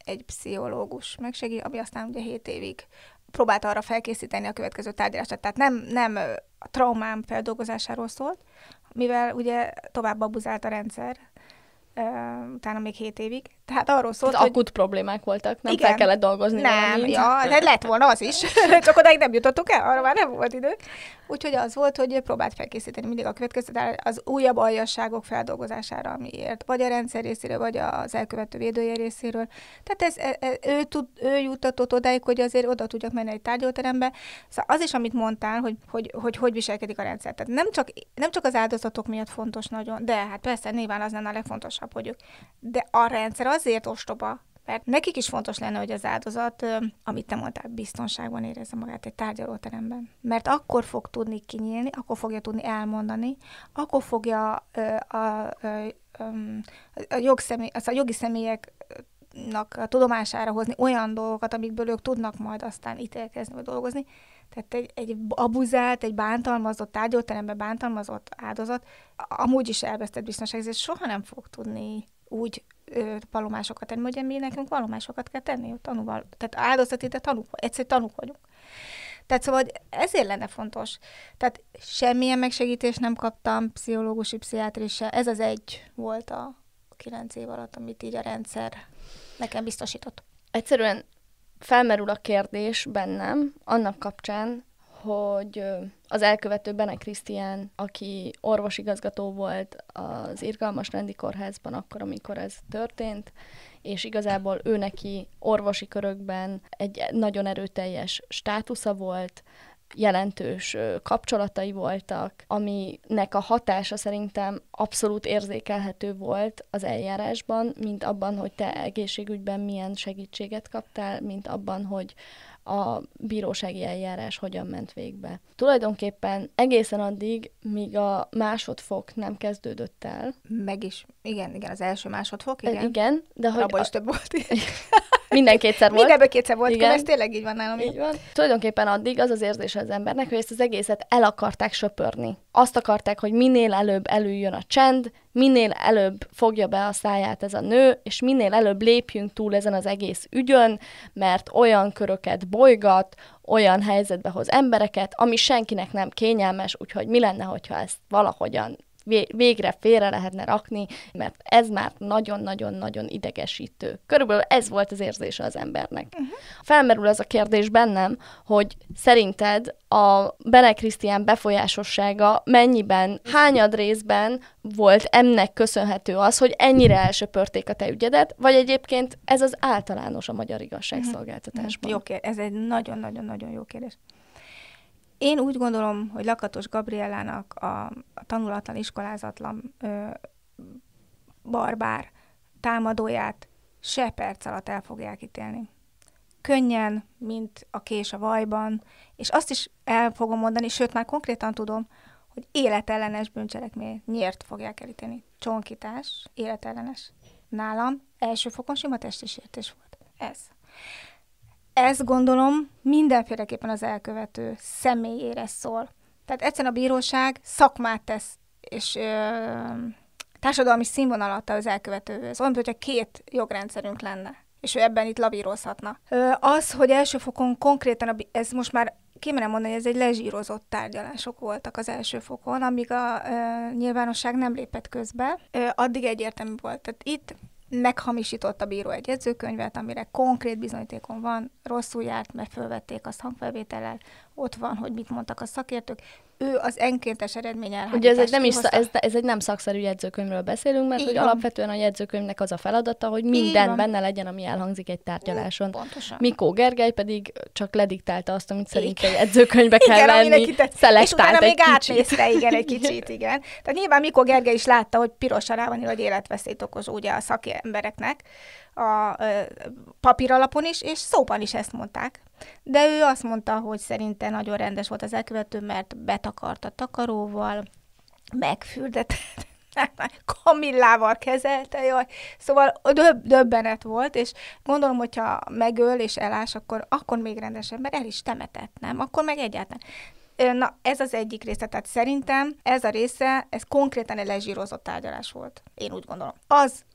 egy pszichológus megsegít, ami aztán ugye hét évig próbálta arra felkészíteni a következő tárgyalását. Tehát nem, nem a traumám feldolgozásáról szólt, mivel ugye tovább abuzált a rendszer, utána még hét évig. Tehát arról szólt, tehát hogy... akut problémák voltak, nem igen, fel kellett dolgozni nem, valamint. ja, de lett volna az is. Csak odáig nem jutottuk el, arra már nem volt idő. Úgyhogy az volt, hogy próbált felkészíteni mindig a következő, az újabb aljasságok feldolgozására, amiért vagy a rendszer részéről, vagy az elkövető védője részéről. Tehát ez, ez, ő, tud, ő juttatott odáig, hogy azért oda tudjak menni egy tárgyalóterembe. Szóval az is, amit mondtál, hogy hogy, hogy, hogy viselkedik a rendszer. Tehát nem csak, nem csak az áldozatok miatt fontos nagyon, de hát persze nyilván az lenne a legfontosabb, hogy ők. De a rendszer azért ostoba, mert nekik is fontos lenne, hogy az áldozat, amit te mondtál, biztonságban érezze magát egy tárgyalóteremben. Mert akkor fog tudni kinyílni, akkor fogja tudni elmondani, akkor fogja a, a, a, a, jogszemély, az a jogi személyeknek a tudomására hozni olyan dolgokat, amikből ők tudnak majd aztán ítélkezni vagy dolgozni. Tehát egy, egy abuzált, egy bántalmazott, tárgyalóteremben bántalmazott áldozat amúgy is elvesztett biztonságérzést soha nem fog tudni úgy ö, valomásokat tenni, ugye mi nekünk valomásokat kell tenni, tanúval, tehát áldozati, de tanúk, egyszerűen tanúk vagyunk. Tehát szóval ezért lenne fontos. Tehát semmilyen megsegítést nem kaptam, pszichológusi, pszichiátri se. Ez az egy volt a kilenc év alatt, amit így a rendszer nekem biztosított. Egyszerűen felmerül a kérdés bennem annak kapcsán, hogy az elkövető Bene Krisztián, aki orvosigazgató volt az Irgalmas Rendi Kórházban akkor, amikor ez történt, és igazából ő neki orvosi körökben egy nagyon erőteljes státusza volt, jelentős kapcsolatai voltak, aminek a hatása szerintem abszolút érzékelhető volt az eljárásban, mint abban, hogy te egészségügyben milyen segítséget kaptál, mint abban, hogy a bírósági eljárás hogyan ment végbe. Tulajdonképpen egészen addig, míg a másodfok nem kezdődött el. Meg is. Igen, igen, az első másodfok, igen. Igen, de hogy... Abban a... is több volt. Minden kétszer volt. Mindenből kétszer volt, igen. Ez tényleg így van nálam. Így van. Tulajdonképpen addig az az érzés az embernek, hogy ezt az egészet el akarták söpörni. Azt akarták, hogy minél előbb előjön a csend, minél előbb fogja be a száját ez a nő, és minél előbb lépjünk túl ezen az egész ügyön, mert olyan köröket bolygat, olyan helyzetbe hoz embereket, ami senkinek nem kényelmes, úgyhogy mi lenne, hogyha ezt valahogyan végre félre lehetne rakni, mert ez már nagyon-nagyon-nagyon idegesítő. Körülbelül ez volt az érzése az embernek. Uh-huh. Felmerül az a kérdés bennem, hogy szerinted a Bene Krisztián befolyásossága mennyiben, hányad részben volt ennek köszönhető az, hogy ennyire elsöpörték a te ügyedet, vagy egyébként ez az általános a magyar igazságszolgáltatásban? Uh-huh. Jó kérdés. Ez egy nagyon-nagyon-nagyon jó kérdés. Én úgy gondolom, hogy Lakatos Gabriellának a, a tanulatlan, iskolázatlan ö, barbár támadóját se perc alatt el fogják ítélni. Könnyen, mint a kés a vajban, és azt is el fogom mondani, sőt már konkrétan tudom, hogy életellenes bűncselekmény nyért fogják elítélni. Csonkítás, életellenes. Nálam első fokon sima testi sértés volt. Ez. Ezt gondolom mindenféleképpen az elkövető személyére szól. Tehát egyszerűen a bíróság szakmát tesz, és ö, társadalmi színvonalat az elkövetőhöz. Olyan, hogyha két jogrendszerünk lenne, és ő ebben itt lavírozhatna. Ö, az, hogy első fokon konkrétan, a, ez most már kimerem mondani, hogy ez egy lezsírozott tárgyalások voltak az első fokon, amíg a ö, nyilvánosság nem lépett közbe, ö, addig egyértelmű volt. Tehát itt meghamisított a bíró egy jegyzőkönyvet, amire konkrét bizonyítékon van, rosszul járt, mert fölvették azt hangfelvétellel, ott van, hogy mit mondtak a szakértők. Ő az önkéntes eredmény elhárítást. Ugye ez egy, nem is, ez, ez egy nem szakszerű jegyzőkönyvről beszélünk, mert így hogy van. Alapvetően a jegyzőkönyvnek az a feladata, hogy minden benne legyen, ami elhangzik egy tárgyaláson. Pontosan. Mikó Gergely pedig csak lediktálta azt, amit szerint egy jegyzőkönyvbe kell lenni, szelektált és utána még átnézte, igen, egy kicsit, igen. Tehát nyilván Mikó Gergely is látta, hogy pirosan rá van, hogy életveszélyt okoz ugye a szakembereknek, a papír alapon is, és szóban is ezt mondták. De ő azt mondta, hogy szerinte nagyon rendes volt az elkövető, mert betakart a takaróval, megfürdetett, kamillával kezelte, jaj. Szóval döb- döbbenet volt, és gondolom, hogyha megöl és elás, akkor, akkor még rendesen, mert el is temetett, nem? Akkor meg egyáltalán. Na, ez az egyik része, tehát szerintem ez a része, ez konkrétan egy lezsírozott tárgyalás volt. Én úgy gondolom. Az,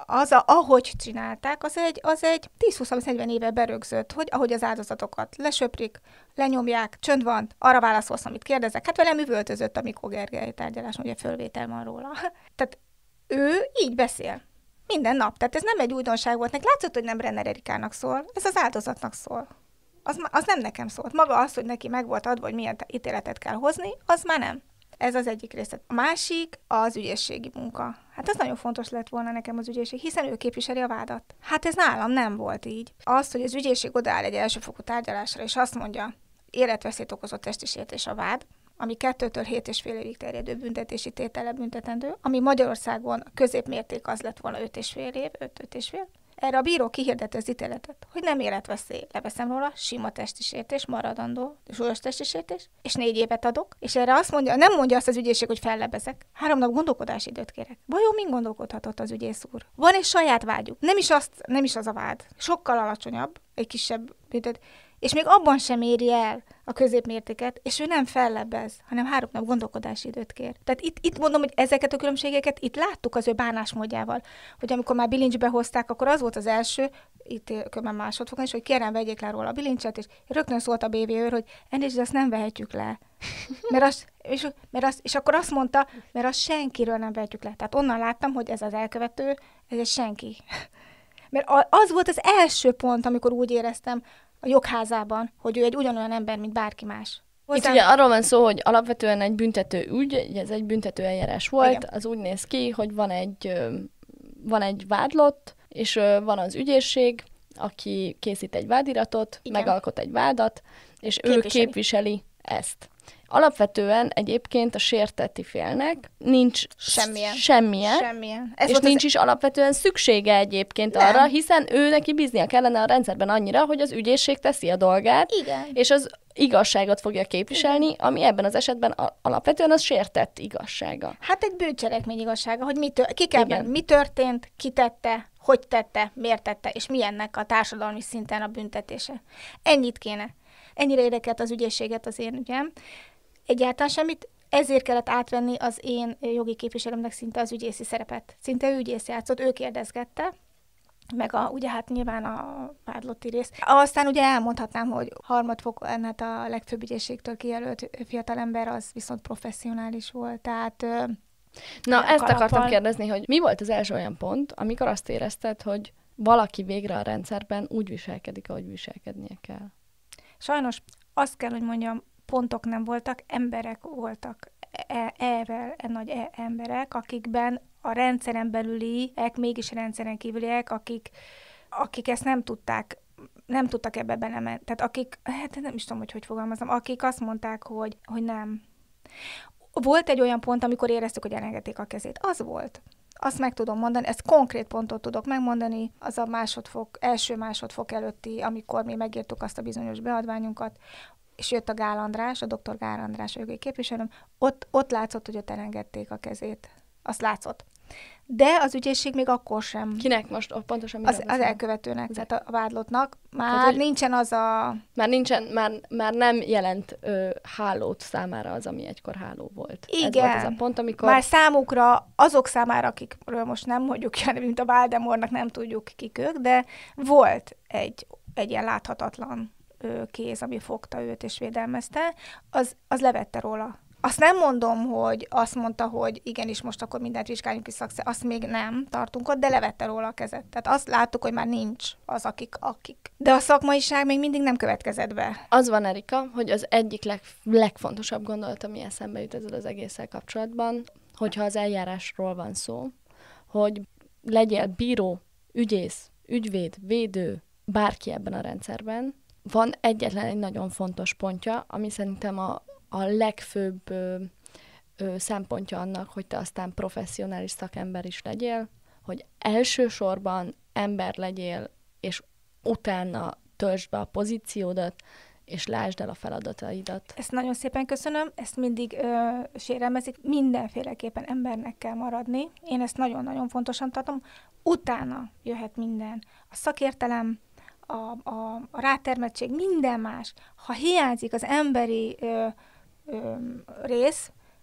az, a, ahogy csinálták, az egy, az egy tíz-húsz-negyven éve berögzött, hogy ahogy az áldozatokat lesöprik, lenyomják, csönd van, arra válaszolsz, amit kérdezek. Hát velem üvöltözött, amikor Gergely tárgyaláson, ugye fölvétel van róla. Tehát ő így beszél. Minden nap. Tehát ez nem egy újdonság volt. Neki látszott, hogy nem Brenner Erikának szól, ez az áldozatnak szól. Az, az nem nekem szólt. Maga az, hogy neki meg volt adva, hogy milyen ítéletet kell hozni, az már nem. Ez az egyik része. A másik az ügyészségi munka. Hát ez nagyon fontos lett volna nekem az ügyészség, hiszen ő képviseli a vádat. Hát ez nálam nem volt így. Az, hogy az ügyészség odaáll egy elsőfokú tárgyalásra, és azt mondja, életveszélyt okozott testi sértés a vád, ami kettőtől hét és fél évig terjedő büntetési tétele büntetendő, ami Magyarországon a középmérték az lett volna öt és fél év, öt-öt és fél. Erre a bíró kihirdette az ítéletet, hogy nem életveszély, leveszem róla, sima testi sértés, maradandó, súlyos testi sértés, és négy évet adok, és erre azt mondja, nem mondja azt az ügyészség, hogy fellebezek. Három nap gondolkodási időt kérek. Vajon min gondolkodhatott az ügyész úr? Van egy saját vágyuk. Nem is, azt, nem is az a vád. Sokkal alacsonyabb, egy kisebb büntet, és még abban sem éri el a középmértéket, és ő nem fellebez, hanem három nap gondolkodási időt kér. Tehát itt, itt mondom, hogy ezeket a különbségeket itt láttuk az ő bánásmódjával, hogy amikor már bilincsbe hozták, akkor az volt az első, itt különben másodfokon is, hogy kérem, vegyék le róla a bilincset, és rögtön szólt a bé vé őr, hogy ennél azt nem vehetjük le. Mert az, és, mert az, és akkor azt mondta, mert azt senkiről nem vehetjük le. Tehát onnan láttam, hogy ez az elkövető, ez egy senki. Mert az volt az első pont, amikor úgy éreztem a jogházában, hogy ő egy ugyanolyan ember, mint bárki más. Hozzám... Itt ugye arról van szó, hogy alapvetően egy büntető ügy, ez egy büntető eljárás volt, igen. Az úgy néz ki, hogy van egy, van egy vádlott, és van az ügyészség, aki készít egy vádiratot, igen. Megalkot egy vádat, és képviseli. Ő képviseli ezt. Alapvetően egyébként a sértetti félnek nincs semmilyen, semmilyen, semmilyen. Ez és nincs az... is alapvetően szüksége egyébként nem. Arra, hiszen ő neki bíznia kellene a rendszerben annyira, hogy az ügyészség teszi a dolgát, igen. És az igazságot fogja képviselni, igen. Ami ebben az esetben alapvetően az sértett igazsága. Hát egy bűncselekmény igazsága, hogy mi, tör- ki kell ben, mi történt, ki tette, hogy tette, miért tette, és milyennek a társadalmi szinten a büntetése. Ennyit kéne. Ennyire érdekelt az ügyészséget az én ügyem. Egyáltalán semmit, ezért kellett átvenni az én jogi képviselőmnek szinte az ügyészi szerepet. Szinte ő ügyész játszott, ő kérdezgette, meg a, ugye hát nyilván a vádlotti rész. Aztán ugye elmondhatnám, hogy harmadfok, hát a legfőbb ügyészségtől kijelölt fiatalember az viszont professzionális volt, tehát... Na, ezt kalappal... akartam kérdezni, hogy mi volt az első olyan pont, amikor azt érezted, hogy valaki végre a rendszerben úgy viselkedik, ahogy viselkednie kell? Sajnos azt kell, hogy mondjam, pontok nem voltak, emberek voltak, e, e, e nagy e, emberek, akikben a rendszeren belüliek, mégis rendszeren kívüliek, akik, akik ezt nem tudták, nem tudtak ebbe belemenni. Tehát akik, hát nem is tudom, hogy hogy fogalmazom, akik azt mondták, hogy, hogy nem. Volt egy olyan pont, amikor éreztük, hogy elengedték a kezét. Az volt. Azt meg tudom mondani, ezt konkrét pontot tudok megmondani, az a másodfok, első másodfok előtti, amikor mi megírtuk azt a bizonyos beadványunkat, és jött a Gál András, a doktor Gál András, a jogi képviselőm, ott, ott látszott, hogy ott elengedték a kezét. Azt látszott. De az ügyészség még akkor sem. Kinek most pontosan? Az, az elkövetőnek, tehát a vádlottnak. Már tehát, nincsen az a... Már, nincsen, már, már nem jelent ö, hálót számára az, ami egykor háló volt. Igen. Ez volt az a pont, amikor... Már számukra, azok számára, akikről most nem mondjuk, mint a Valdemornak nem tudjuk kik ők, de volt egy, egy ilyen láthatatlan ö, kéz, ami fogta őt és védelmezte, az, az levette róla. Azt nem mondom, hogy azt mondta, hogy igenis most akkor mindent vizsgáljunk is szaksze, azt még nem tartunk ott, de levette róla a kezet. Tehát azt láttuk, hogy már nincs az, akik, akik. De a szakmaiság még mindig nem következett be. Az van, Erika, hogy az egyik leg, legfontosabb gondolat, ami eszembe jut ezzel az egésszel kapcsolatban, hogyha az eljárásról van szó, hogy legyél bíró, ügyész, ügyvéd, védő, bárki ebben a rendszerben, van egyetlen egy nagyon fontos pontja, ami szerintem a a legfőbb ö, ö, szempontja annak, hogy te aztán professzionális szakember is legyél, hogy elsősorban ember legyél, és utána töltsd be a pozíciódat, és lásd el a feladataidat. Ezt nagyon szépen köszönöm, ezt mindig ö, sérelmezik, mindenféleképpen embernek kell maradni. Én ezt nagyon-nagyon fontosan tartom. Utána jöhet minden. A szakértelem, a, a, a rátermettség, minden más. Ha hiányzik az emberi... Ö, Ö, rész,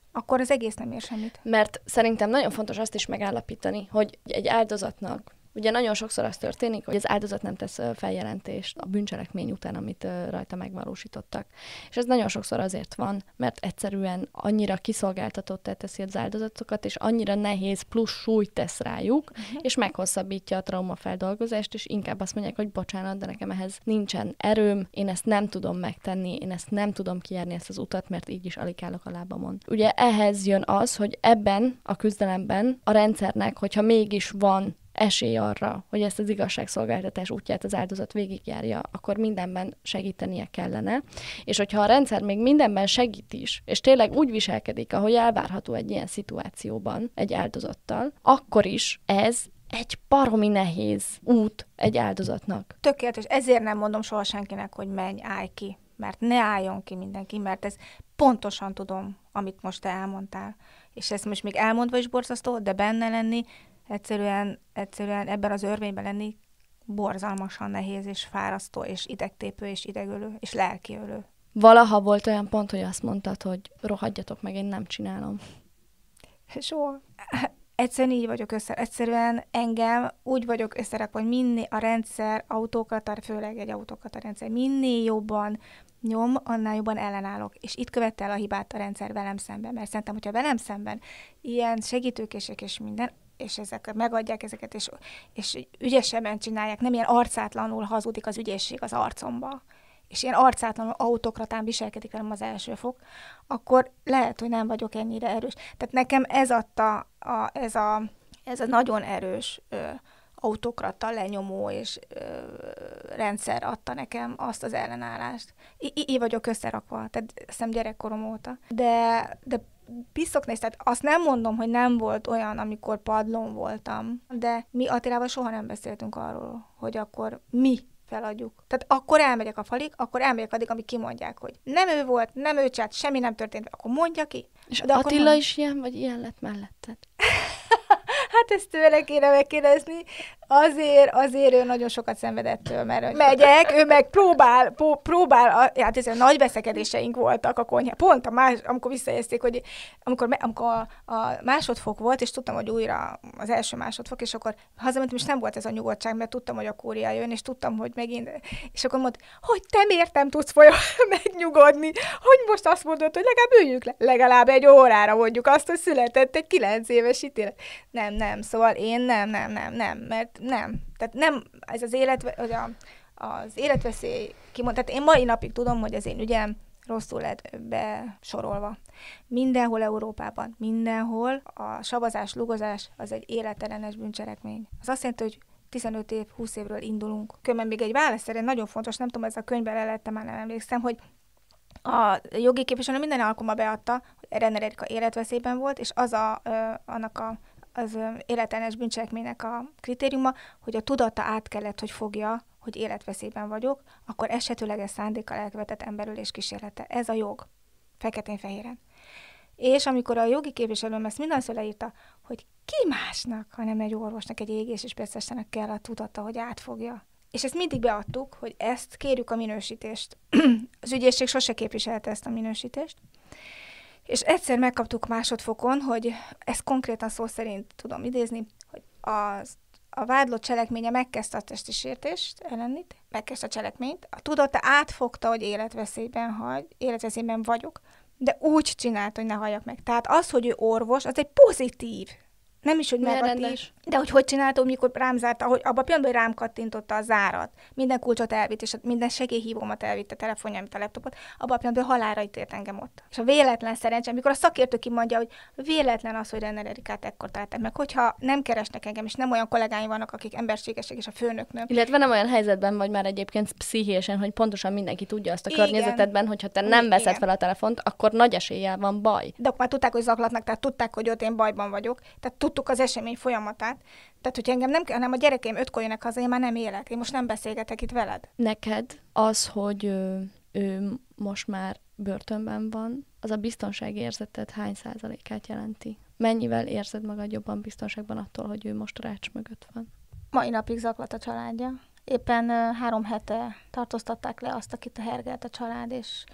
akkor az egész nem ér semmit. Mert szerintem nagyon fontos azt is megállapítani, hogy egy áldozatnak, ugye nagyon sokszor az történik, hogy az áldozat nem tesz feljelentést a bűncselekmény után, amit rajta megvalósítottak. És ez nagyon sokszor azért van, mert egyszerűen annyira kiszolgáltatottá teszi az áldozatokat, és annyira nehéz plusz súlyt tesz rájuk, uh-huh. és meghosszabbítja a traumafeldolgozást, és inkább azt mondják, hogy bocsánat, de nekem ehhez nincsen erőm, én ezt nem tudom megtenni, én ezt nem tudom kijárni ezt az utat, mert így is alig állok a lábamon. Ugye ehhez jön az, hogy ebben a küzdelemben a rendszernek, hogyha mégis van esély arra, hogy ezt az igazságszolgáltatás útját az áldozat végigjárja, akkor mindenben segítenie kellene. És hogyha a rendszer még mindenben segít is, és tényleg úgy viselkedik, ahogy elvárható egy ilyen szituációban egy áldozattal, akkor is ez egy baromi nehéz út egy áldozatnak. Tökéletes. Ezért nem mondom soha senkinek, hogy menj, állj ki. Mert ne álljon ki mindenki, mert ez pontosan tudom, amit most te elmondtál. És ezt most még elmondva is borzasztó, de benne lenni, Egyszerűen, egyszerűen ebben az örvényben lenni borzalmasan nehéz, és fárasztó, és idegtépő, és idegölő, és lelkiölő. Valaha volt olyan pont, hogy azt mondtad, hogy rohadjatok meg, én nem csinálom. Soha. Egyszerűen így vagyok össze. Egyszerűen engem úgy vagyok összerakva, hogy minél a rendszer, autókrata, főleg egy autókrata rendszer, minél jobban nyom, annál jobban ellenállok. És itt követte el a hibát a rendszer velem szemben. Mert szerintem, hogyha velem szemben ilyen segítőkések és minden, és ezek megadják ezeket, és, és ügyesebben csinálják, nem ilyen arcátlanul hazudik az ügyészség az arcomba, és ilyen arcátlanul autokratán viselkedik velem az első fok, akkor lehet, hogy nem vagyok ennyire erős. Tehát nekem ez adta, a, ez, a, ez a nagyon erős ö, autokrata, lenyomó és ö, rendszer adta nekem azt az ellenállást. Így vagyok összerakva, tehát szem gyerekkorom óta. De, de piszok néz, tehát azt nem mondom, hogy nem volt olyan, amikor padlón voltam, de mi Attilával soha nem beszéltünk arról, hogy akkor mi feladjuk. Tehát akkor elmegyek a falig, akkor elmegyek addig, amíg kimondják, hogy nem ő volt, nem ő csinált, semmi nem történt, akkor mondja ki. És de Attila nem... is ilyen, vagy ilyen lett melletted? Hát ezt tőle kéne megkérdezni. Azért, azért ő nagyon sokat szenvedett től, mert megyek, ő meg próbál, pró- próbál, hát ezért nagy veszekedéseink voltak a konyhán. Pont a más, amikor visszajelzték, hogy amikor, amikor a, a másodfok volt, és tudtam, hogy újra az első másodfok, és akkor hazamentem, és nem volt ez a nyugodtság, mert tudtam, hogy a kúria jön, és tudtam, hogy megint, és akkor mondta, hogy te miért nem tudsz folyamatosan megnyugodni, hogy most azt mondod, hogy legalább üljünk le, legalább egy órára mondjuk azt, hogy született egy kilenc éves ítélet. Nem, nem, szóval én nem, nem, nem, nem, mert nem. Tehát nem, ez az élet, hogy a, az életveszély kimond, tehát én mai napig tudom, hogy az én ügyem rosszul lett besorolva. Mindenhol Európában, mindenhol a savazás, lugozás az egy életellenes bűncselekmény. Az azt jelenti, hogy tizenöt év, húsz évről indulunk. Különben még egy válasz szerint nagyon fontos, nem tudom, ez a könyvben lelettem, már nem emlékszem, hogy a jogi képviselő minden alkalommal beadta, hogy Renner Erika életveszélyben volt, és az a, annak a az életellenes bűncselekménynek a kritériuma, hogy a tudata át kellett, hogy fogja, hogy életveszélyben vagyok, akkor esetőleges szándékkal elkövetett emberölés kísérlete. Ez a jog. Feketén-fehéren. És amikor a jogi képviselőm ezt mindenszor leírta, hogy ki másnak, hanem egy orvosnak, egy égés és percesnek kell a tudata, hogy átfogja. És ezt mindig beadtuk, hogy ezt kérjük a minősítést. Az ügyészség sose képviselte ezt a minősítést. És egyszer megkaptuk másodfokon, hogy ezt konkrétan szó szerint tudom idézni, hogy az, a vádlott cselekménye megkezdte a testi sértést ellenít, megkezdte a cselekményt, a tudata átfogta, hogy életveszélyben, hagy, életveszélyben vagyok, de úgy csinált, hogy ne halljak meg. Tehát az, hogy ő orvos, az egy pozitív. Nem is, hogy negatív, de hogy hogy csinálta, mikor rám zárta, hogy abban a pillanatban, hogy rám kattintotta a zárat, minden kulcsot elvitt, és minden segélyhívómat elvitt, a telefonját, a laptopot, abban a pillanatban halálra ítélt engem ott. És a véletlen szerencsém, amikor a szakértő kimondja, hogy véletlen az, hogy Renner Erikát ekkor találták meg, hogyha nem keresnek engem, és nem olyan kollégáim vannak, akik emberségesek, és a főnöknő. Illetve nem olyan helyzetben vagy már egyébként pszichésen, hogy pontosan mindenki tudja azt a Igen. környezetedben, hogyha te nem Igen. veszed fel a telefont, akkor nagy eséllyel van baj. De akkor már tudták, hogy zaklatnak, tehát tudták, hogy ott én bajban vagyok. Tehát tudtuk az esemény folyamatát. Tehát, hogy engem nem kell, hanem a gyerekeim ötkor jönnek haza, én már nem élek. Én most nem beszélgetek itt veled. Neked az, hogy ő, ő most már börtönben van, az a biztonságérzeted hány százalékát jelenti? Mennyivel érzed magad jobban biztonságban attól, hogy ő most rács mögött van? Mai napig zaklat a családja. Éppen uh, három hete tartóztatták le azt, akit a hergelt a család, és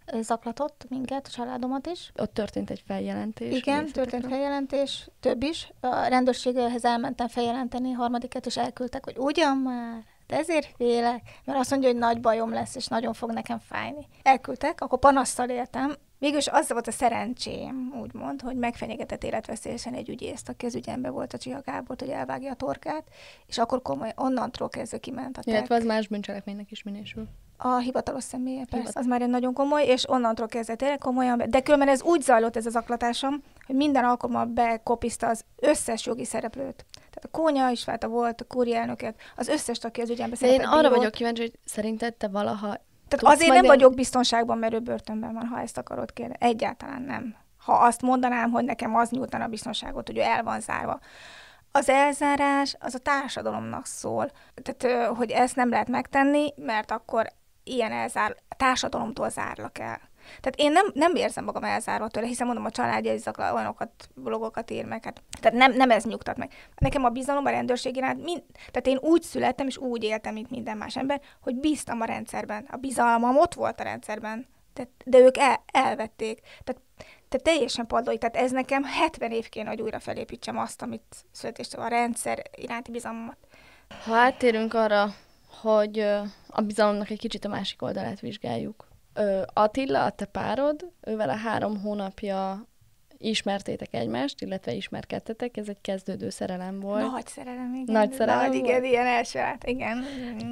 zaklatott minket, a családomat is. Ott történt egy feljelentés. Igen, történt feljelentés, több is. A rendőrséghez elmentem feljelenteni harmadiket, és elküldtek, hogy ugyan már, de ezért félek, mert azt mondja, hogy nagy bajom lesz, és nagyon fog nekem fájni. Elküldtek, akkor panasztal éltem. Végülis az volt a szerencsém, úgymond, hogy megfenyegetett életveszélyesen egy ügyészt, aki az ügyemben volt, a Csiha Gábort, hogy elvágja a torkát, és akkor komoly, onnantól kezdve kiment a tek. Illetve az más bűncselekménynek is minősül. A hivatalos személye, persze. Hivat- Az már egy nagyon komoly, és onnantól kezdve tényleg komolyan, de különben ez úgy zajlott ez az zaklatásom, hogy minden alkalommal bekopiszta az összes jogi szereplőt. Tehát a Kónya Istvánta volt, a kúria elnöket, az összes, aki az ügyemben De én szerepelt. arra bírót. vagyok kíváncsi, hogy szerinted te valaha... Tehát azért nem vagyok biztonságban, mert ő börtönben van, ha ezt akarod kérni. Egyáltalán nem. Ha azt mondanám, hogy nekem az nyújtana a biztonságot, hogy ő el van zárva. Az elzárás az a társadalomnak szól. Tehát, hogy ezt nem lehet megtenni, mert akkor ilyen elzár, a társadalomtól zárlak el. Tehát én nem, nem érzem magam elzárva tőle, hiszen mondom, a családja is zakla, olyanokat, blogokat ír meg. Hát, tehát nem, nem ez nyugtat meg. Nekem a bizalom a rendőrség iránt, mind, tehát én úgy születtem, és úgy éltem, mint minden más ember, hogy bíztam a rendszerben. A bizalmam ott volt a rendszerben, tehát, de ők el, elvették. Tehát, tehát teljesen padlói. Tehát ez nekem hetven év kéne, hogy újra felépítsem azt, amit születéstől a rendszer iránti bizalmamat. Ha áttérünk arra, hogy ö, a bizalomnak egy kicsit a másik oldalát vizsgáljuk. Ö, Attila, a te párod, ővel a három hónapja ismertétek egymást, illetve ismerkedtetek, ez egy kezdődő szerelem volt. Nagy szerelem, igen. Nagy szerelem Nagy, volt? igen, ilyen első át, igen.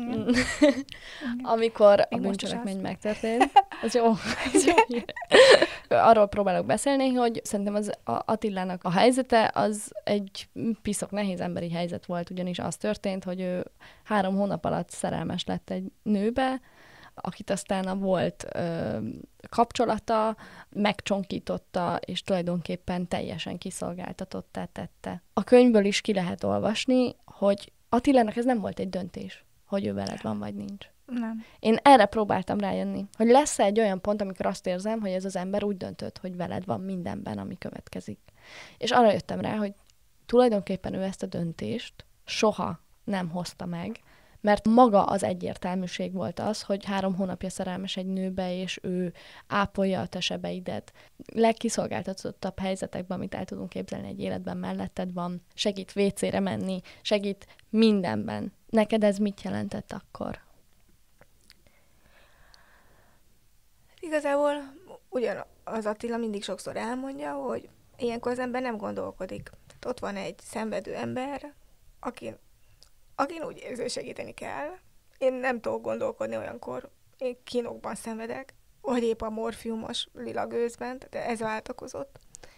Amikor a Még most is bűncselekmény az. megtörtént. Ez jó. Ez jó. Arról próbálok beszélni, hogy szerintem az a Attilának a helyzete az egy piszok nehéz emberi helyzet volt, ugyanis az történt, hogy ő három hónap alatt szerelmes lett egy nőbe, akit aztán a volt ö, kapcsolata megcsonkította, és tulajdonképpen teljesen kiszolgáltatottá tette. A könyvből is ki lehet olvasni, hogy Attilának ez nem volt egy döntés, hogy ő veled van, vagy nincs. Nem. Én erre próbáltam rájönni, hogy lesz egy olyan pont, amikor azt érzem, hogy ez az ember úgy döntött, hogy veled van mindenben, ami következik. És arra jöttem rá, hogy tulajdonképpen ő ezt a döntést soha nem hozta meg, mert maga az egyértelműség volt az, hogy három hónapja szerelmes egy nőbe, és ő ápolja a te sebeidet. Legkiszolgáltatottabb helyzetekben, amit el tudunk képzelni egy életben, melletted van, segít vécére menni, segít mindenben. Neked ez mit jelentett akkor? Igazából ugyan az Attila mindig sokszor elmondja, hogy ilyenkor az ember nem gondolkodik. Tehát ott van egy szenvedő ember, akin, akin úgy érzi, hogy segíteni kell. Én nem tudok gondolkodni olyankor, én kínokban szenvedek, vagy épp a morfiumos lila gőzben, tehát ez váltakozott.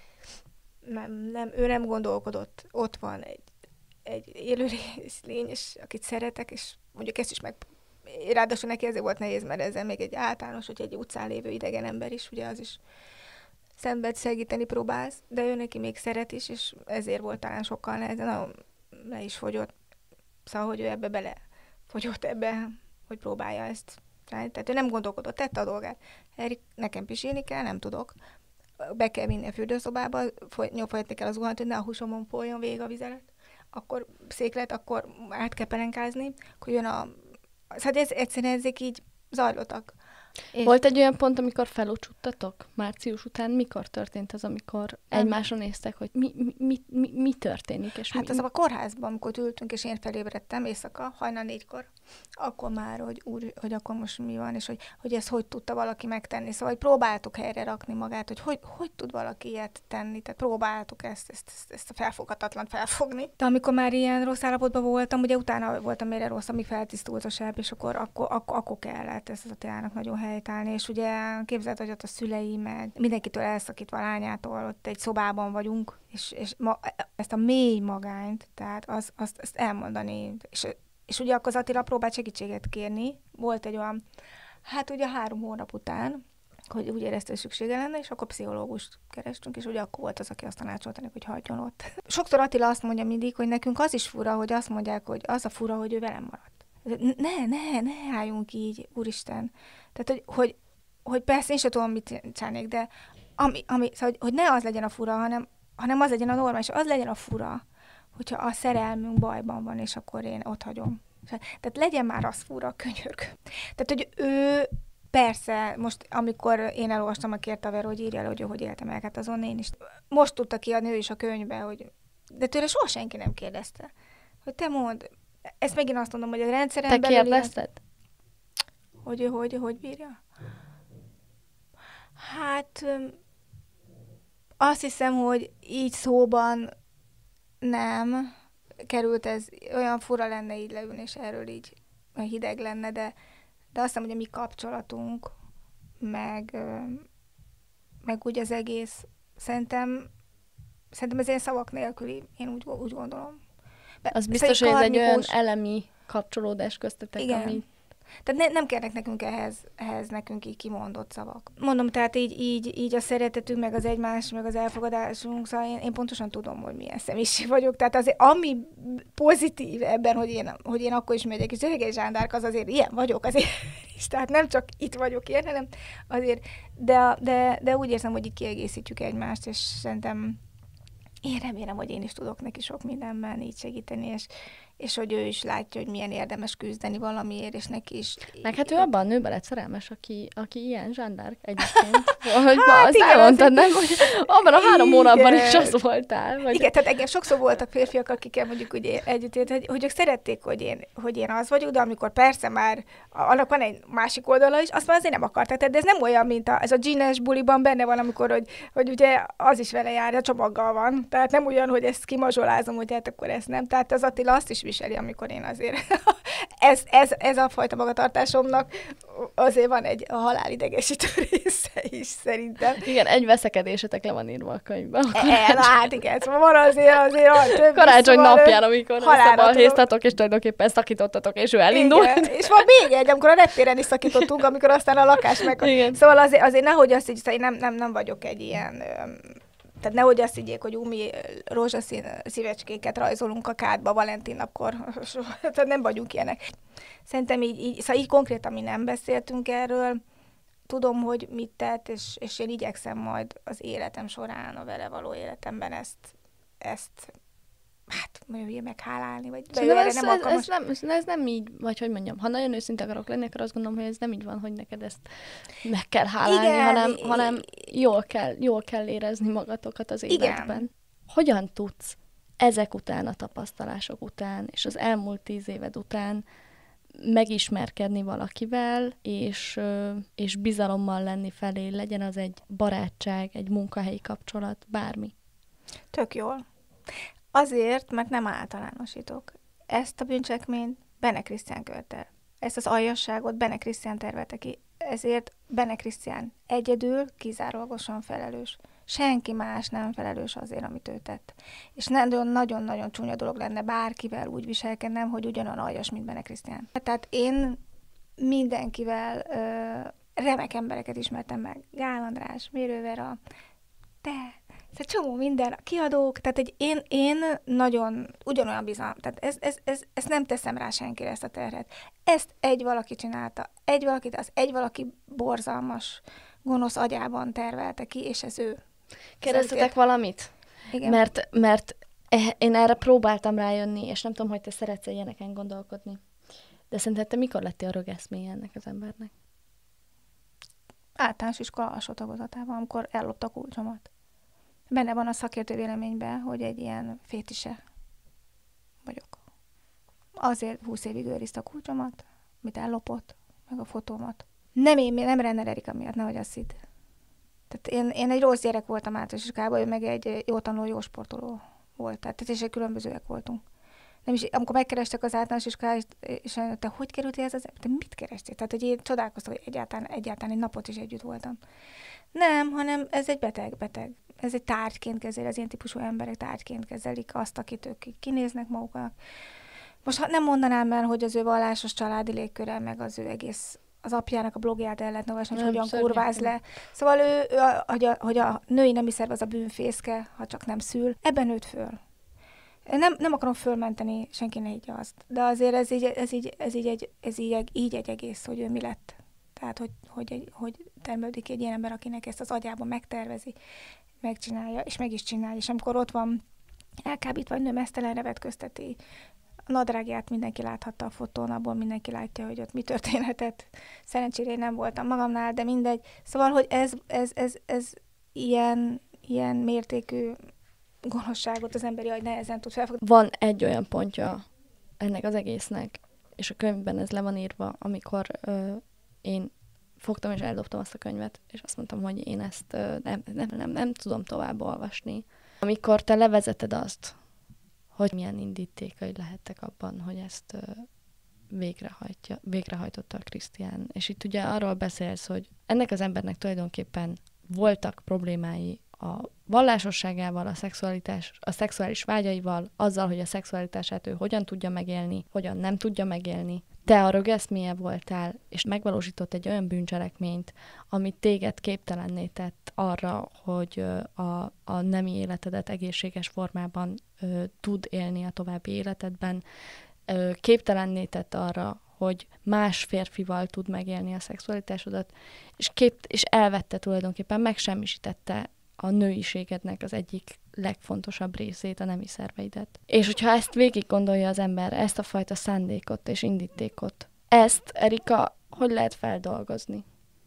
Nem, nem, ő nem gondolkodott. Ott van egy, egy élő lény, és akit szeretek, és mondjuk ezt is meg... Ráadásul neki ezért volt nehéz, mert ezzel még egy általános, hogy egy utcán lévő idegen ember is, ugye az is szenved, segíteni próbálsz, de ő neki még szeret is, és ezért volt talán sokkal nehezen, nagyon le is fogyott. Szóval, hogy ő ebbe bele fogyott ebbe, hogy próbálja ezt. Tehát ő nem gondolkodott, tette a dolgát. Erik, nekem pisilni kell, nem tudok. Be kell vinni a fürdőszobába, nyomfolyatni kell az zuhant, hogy ne a húsomon folyjon végig a vizelet. Akkor széklet, akkor át kell pelenkázni, akkor jön a... Hát ez egyszerűen ezek így zajlottak. És volt egy olyan pont, amikor felocsúttatok? Március után mikor történt az, amikor Nem. egymásra néztek, hogy mi, mi, mi, mi, mi történik? És Hát mi, az a kórházban, amikor ültünk, és én felébredtem éjszaka, hajnal négykor, akkor már, hogy úr, hogy akkor most mi van, és hogy, hogy ezt hogy tudta valaki megtenni. Szóval, hogy próbáltuk helyre rakni magát, hogy hogy, hogy tud valaki ilyet tenni. Tehát próbáltuk ezt, ezt, ezt, ezt a felfoghatatlan felfogni. De amikor már ilyen rossz állapotban voltam, ugye utána voltam erre rossz, amíg feltisztult a seb, és akkor, akkor, akkor, akkor kellett ezt az Attilának nagyon helytállni. És ugye képzeld, hogy ott a szülei, meg mindenkitől elszakítva a lányától, ott egy szobában vagyunk, és, és ma, ezt a mély magányt, tehát az, azt, azt elmondani, és, és ugye akkor az Attila próbált segítséget kérni, volt egy olyan, hát ugye három hónap után, hogy úgy érezte, hogy szüksége lenne, és akkor pszichológust kerestünk, és ugye akkor volt az, aki azt tanácsolta neki, hogy hagyjon ott. Sokszor Attila azt mondja mindig, hogy nekünk az is fura, hogy azt mondják, hogy az a fura, hogy ő velem maradt. Ne, ne, ne álljunk így, úristen. Tehát, hogy, hogy, hogy persze én sem tudom, mit csinálnék, de ami, ami, szóval, hogy, hogy ne az legyen a fura, hanem, hanem az legyen a normális, az legyen a fura, hogyha a szerelmünk bajban van, és akkor én ott hagyom. Tehát legyen már az fura, könyörgöm. Tehát, hogy ő, Persze, most amikor én elolvastam a Kértaver, hogy írja el, hogy ő hogy élte meg, hát azon én is. Most tudta kiadni ő is a könyvbe, hogy... De tőle soha senki nem kérdezte. Hogy te mondd, ezt megint azt mondom, hogy a rendszeren Te belül... kérdezted? Hogy ő hogy, hogy bírja? Hát... Azt hiszem, hogy így szóban nem került ez, olyan fura lenne így leülni, és erről így hideg lenne, de, de azt hiszem, hogy a mi kapcsolatunk, meg, meg úgy az egész, szerintem, szerintem ez ilyen szavak nélküli, én úgy, úgy gondolom. Be, az biztos, hogy ez egy olyan elemi kapcsolódás köztetek, igen. Ami... Tehát ne, nem kérnek nekünk ehhez, ehhez nekünk így kimondott szavak. Mondom, tehát így, így, így a szeretetünk, meg az egymás, meg az elfogadásunk, szóval én, én pontosan tudom, hogy milyen személyiség vagyok. Tehát azért ami pozitív ebben, hogy én, hogy én akkor is megyek, és egy zsándárk, az azért ilyen vagyok, azért is. Tehát nem csak itt vagyok ilyen, hanem azért, de, de, de úgy érzem, hogy így kiegészítjük egymást, és szerintem én remélem, hogy én is tudok neki sok mindenben így segíteni, és, és hogy ő is látja, hogy milyen érdemes küzdeni valamiért, és neki is... Meg hát ő abban a nőben lett szerelmes, aki, aki ilyen zsándárk egyébként. Hogy hát azt igen, elmondtad, nem? Hogy abban a három igen. hónapban is az voltál. Vagy... Igen, tehát engem sokszor voltak férfiak, akikkel mondjuk ugye együtt élt, hogy, hogy ők szerették, hogy én, hogy én az vagyok, de amikor persze már annak van egy másik oldala is, azt már azért nem akarták. Tehát ez nem olyan, mint a, ez a Gines buliban benne van, amikor, hogy, hogy ugye az is vele jár, a csomaggal van. Tehát nem olyan, hogy ezt kimazsolázom, hogy hát akkor ezt nem. Tehát az Attila azt is viseli, amikor én azért... ez, ez, ez a fajta magatartásomnak azért van egy halálidegesítő része is, szerintem. Igen, egy veszekedésetek le van írva a könyvben. E, na hát igen, szóval van azért, azért van több. Karácsony szóval napján, amikor szabalhéztatok, és tulajdonképpen szakítottatok, és ő elindult. Igen. És van még egy, amikor a reptéren is szakítottunk, amikor aztán a lakás meg... Igen. Szóval azért, azért nehogy azt így, szóval én nem, nem, nem vagyok egy ilyen... Tehát nehogy azt higgyék, hogy umi rózsaszín szívecskéket rajzolunk a kádba Valentin napkor. Tehát nem vagyunk ilyenek. Szerintem így, így, szóval így konkrétan mi nem beszéltünk erről. Tudom, hogy mit tett, és, és én igyekszem majd az életem során, a vele való életemben ezt, ezt hát mondjuk meghálálni, vagy de ez, nem ez, ez, nem, ez nem így, vagy hogy mondjam, ha nagyon őszinte akarok lenni, akkor azt gondolom, hogy ez nem így van, hogy neked ezt meg kell hálálni, igen, hanem, hanem jól, kell, jól kell érezni magatokat az életben. Igen. Hogyan tudsz ezek után, a tapasztalások után, és az elmúlt tíz éved után megismerkedni valakivel, és, és bizalommal lenni felé, legyen az egy barátság, egy munkahelyi kapcsolat, bármi? Tök jól. Azért, mert nem általánosítok. Ezt a bűncselekményt Bene Krisztián követte. Ezt az aljasságot Bene Krisztián tervelte ki. Ezért Bene Krisztián egyedül, kizárólagosan felelős. Senki más nem felelős azért, amit ő tett. És nagyon-nagyon csúnya dolog lenne bárkivel úgy viselkednem, hogy ugyanolyan aljas, mint Bene Krisztián. Tehát én mindenkivel ö, remek embereket ismertem meg. Gál András, Mérő Vera, te... Tehát csomó minden, kiadók, tehát egy én, én nagyon ugyanolyan bizalom, tehát ez, ez, ez, ezt nem teszem rá senkire, ezt a terhet. Ezt egy valaki csinálta, egy valaki, az egy valaki borzalmas, gonosz agyában tervelte ki, és ez ő. Kérdeztetek valamit? Igen. Mert, mert én erre próbáltam rájönni, és nem tudom, hogy te szeretsz ilyeneken gondolkodni. De szerinted te mikor lettél a rögeszméje ennek az embernek? Általános iskola alsó tagozatában, amikor ellopta a kulcsomat. Benne van a szakértő véleményben, hogy egy ilyen fétise vagyok. Azért húsz évig őrizte a kulcsomat, amit ellopott, meg a fotómat. Nem én, nem Renner Erika miatt, nehogy azt hidd. Tehát én, én egy rossz gyerek voltam általános iskolában, ő meg egy jó tanuló, jó sportoló volt. Tehát teljesen különbözőek voltunk. Nem is, amikor megkerestek az általános iskolát, és te hogy kerültél ez az... Te mit kerestél? Tehát, hogy én csodálkoztam, hogy egyáltalán, egyáltalán egy napot is együtt voltam. Nem, hanem ez egy beteg, beteg. Ez egy tárgyként kezeli, az ilyen típusú emberek tárgyként kezelik azt, akit ők kinéznek maguknak. Most ha nem mondanám el, hogy az ő vallásos családi légköre, meg az ő egész, az apjának a blogját el lehetne olvasni, hogy hogyan kurváz le. Szóval ő, ő a, hogy, a, hogy a női nemi szerv az a bűnfészke, ha csak nem szül, ebben nőtt föl. Nem, nem akarom fölmenteni, senki ne higgye azt. De azért ez így, ez így, ez így, egy, ez így, egy, így egy egész, hogy ő mi lett. Tehát, hogy, hogy, egy, hogy termelődik egy ilyen ember, akinek ezt az agyában megtervezi, megcsinálja, és meg is csinálja. És amikor ott van elkábítva, vagy nő mesztelenre vetközteti A nadrágját mindenki láthatta a fotón, abból mindenki látja, hogy ott mi történhetett. Szerencsére én nem voltam magamnál, de mindegy. Szóval, hogy ez, ez, ez, ez ilyen, ilyen mértékű gonoszságot az emberi agy nehezen tud felfogni. Van egy olyan pontja ennek az egésznek, és a könyvben ez le van írva, amikor ö, én fogtam és eldobtam azt a könyvet, és azt mondtam, hogy én ezt ö, nem, nem, nem, nem tudom tovább olvasni. Amikor te levezeted azt, hogy milyen indítékai lehettek abban, hogy ezt ö, végrehajtja, végrehajtotta a Krisztián. És itt ugye arról beszélsz, hogy ennek az embernek tulajdonképpen voltak problémái a vallásosságával, a, szexualitás, a szexuális vágyaival, azzal, hogy a szexualitását ő hogyan tudja megélni, hogyan nem tudja megélni. Te a rögeszmélye voltál, és megvalósított egy olyan bűncselekményt, amit téged képtelenné tett arra, hogy a, a nemi életedet egészséges formában ö, tud élni a további életedben, ö, képtelenné tett arra, hogy más férfival tud megélni a szexualitásodat, és, kép, és elvette tulajdonképpen, megsemmisítette a nőiségednek az egyik legfontosabb részét, a nemi szerveidet. És hogyha ezt végig gondolja az ember, ezt a fajta szándékot és indítékot, ezt, Erika, hogy lehet feldolgozni?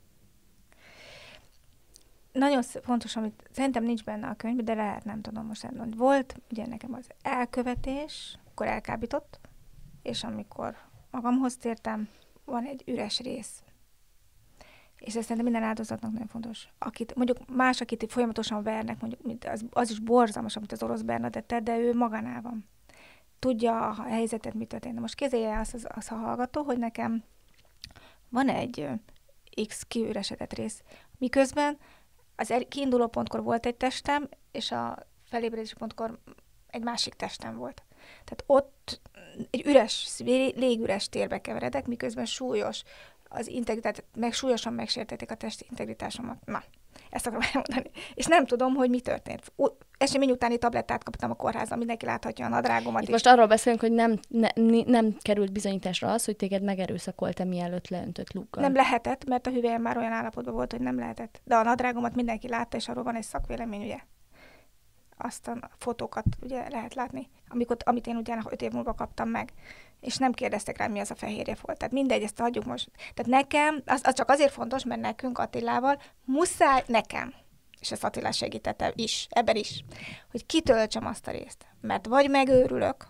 Nagyon fontos, amit szerintem nincs benne a könyvben, de lehet, nem tudom most elmondani. Volt ugye nekem az elkövetés, akkor elkábított, és amikor magamhoz tértem, van egy üres rész. És ez szerintem minden áldozatnak nagyon fontos. Akit, mondjuk más, akit folyamatosan vernek, mondjuk az, az is borzalmas, amit az orosz Bernadett tett, de ő magánál van. Tudja a helyzetet, mit történt. Most kézzelje azt az, az a hallgató, hogy nekem van egy X kiüresedett rész. Miközben az kiinduló pontkor volt egy testem, és a felébredési pontkor egy másik testem volt. Tehát ott egy üres, légüres térbe keveredek, miközben súlyos az integritát, meg súlyosan megsértették a testi integritásomat. Na, ezt akarom elmondani. És nem tudom, hogy mi történt. U- esemény utáni tablettát kaptam a kórházban, mindenki láthatja a nadrágomat Itt is. most arról beszélünk, hogy nem, ne, nem került bizonyításra az, hogy téged megerőszakolta, mielőtt leöntött lúggal. Nem lehetett, mert a hüvelyem már olyan állapotban volt, hogy nem lehetett. De a nadrágomat mindenki látta, és arról van egy szakvélemény, ugye. Azt a fotókat ugye lehet látni, amikor, amit én ugyan öt év múlva kaptam meg, és nem kérdeztek rá, mi az a fehérje volt. Tehát mindegy, ezt hagyjuk most. Tehát nekem, az, az csak azért fontos, mert nekünk Attilával muszáj, nekem, és ezt Attila segítette is, ebben is, hogy kitöltsem azt a részt. Mert vagy megőrülök,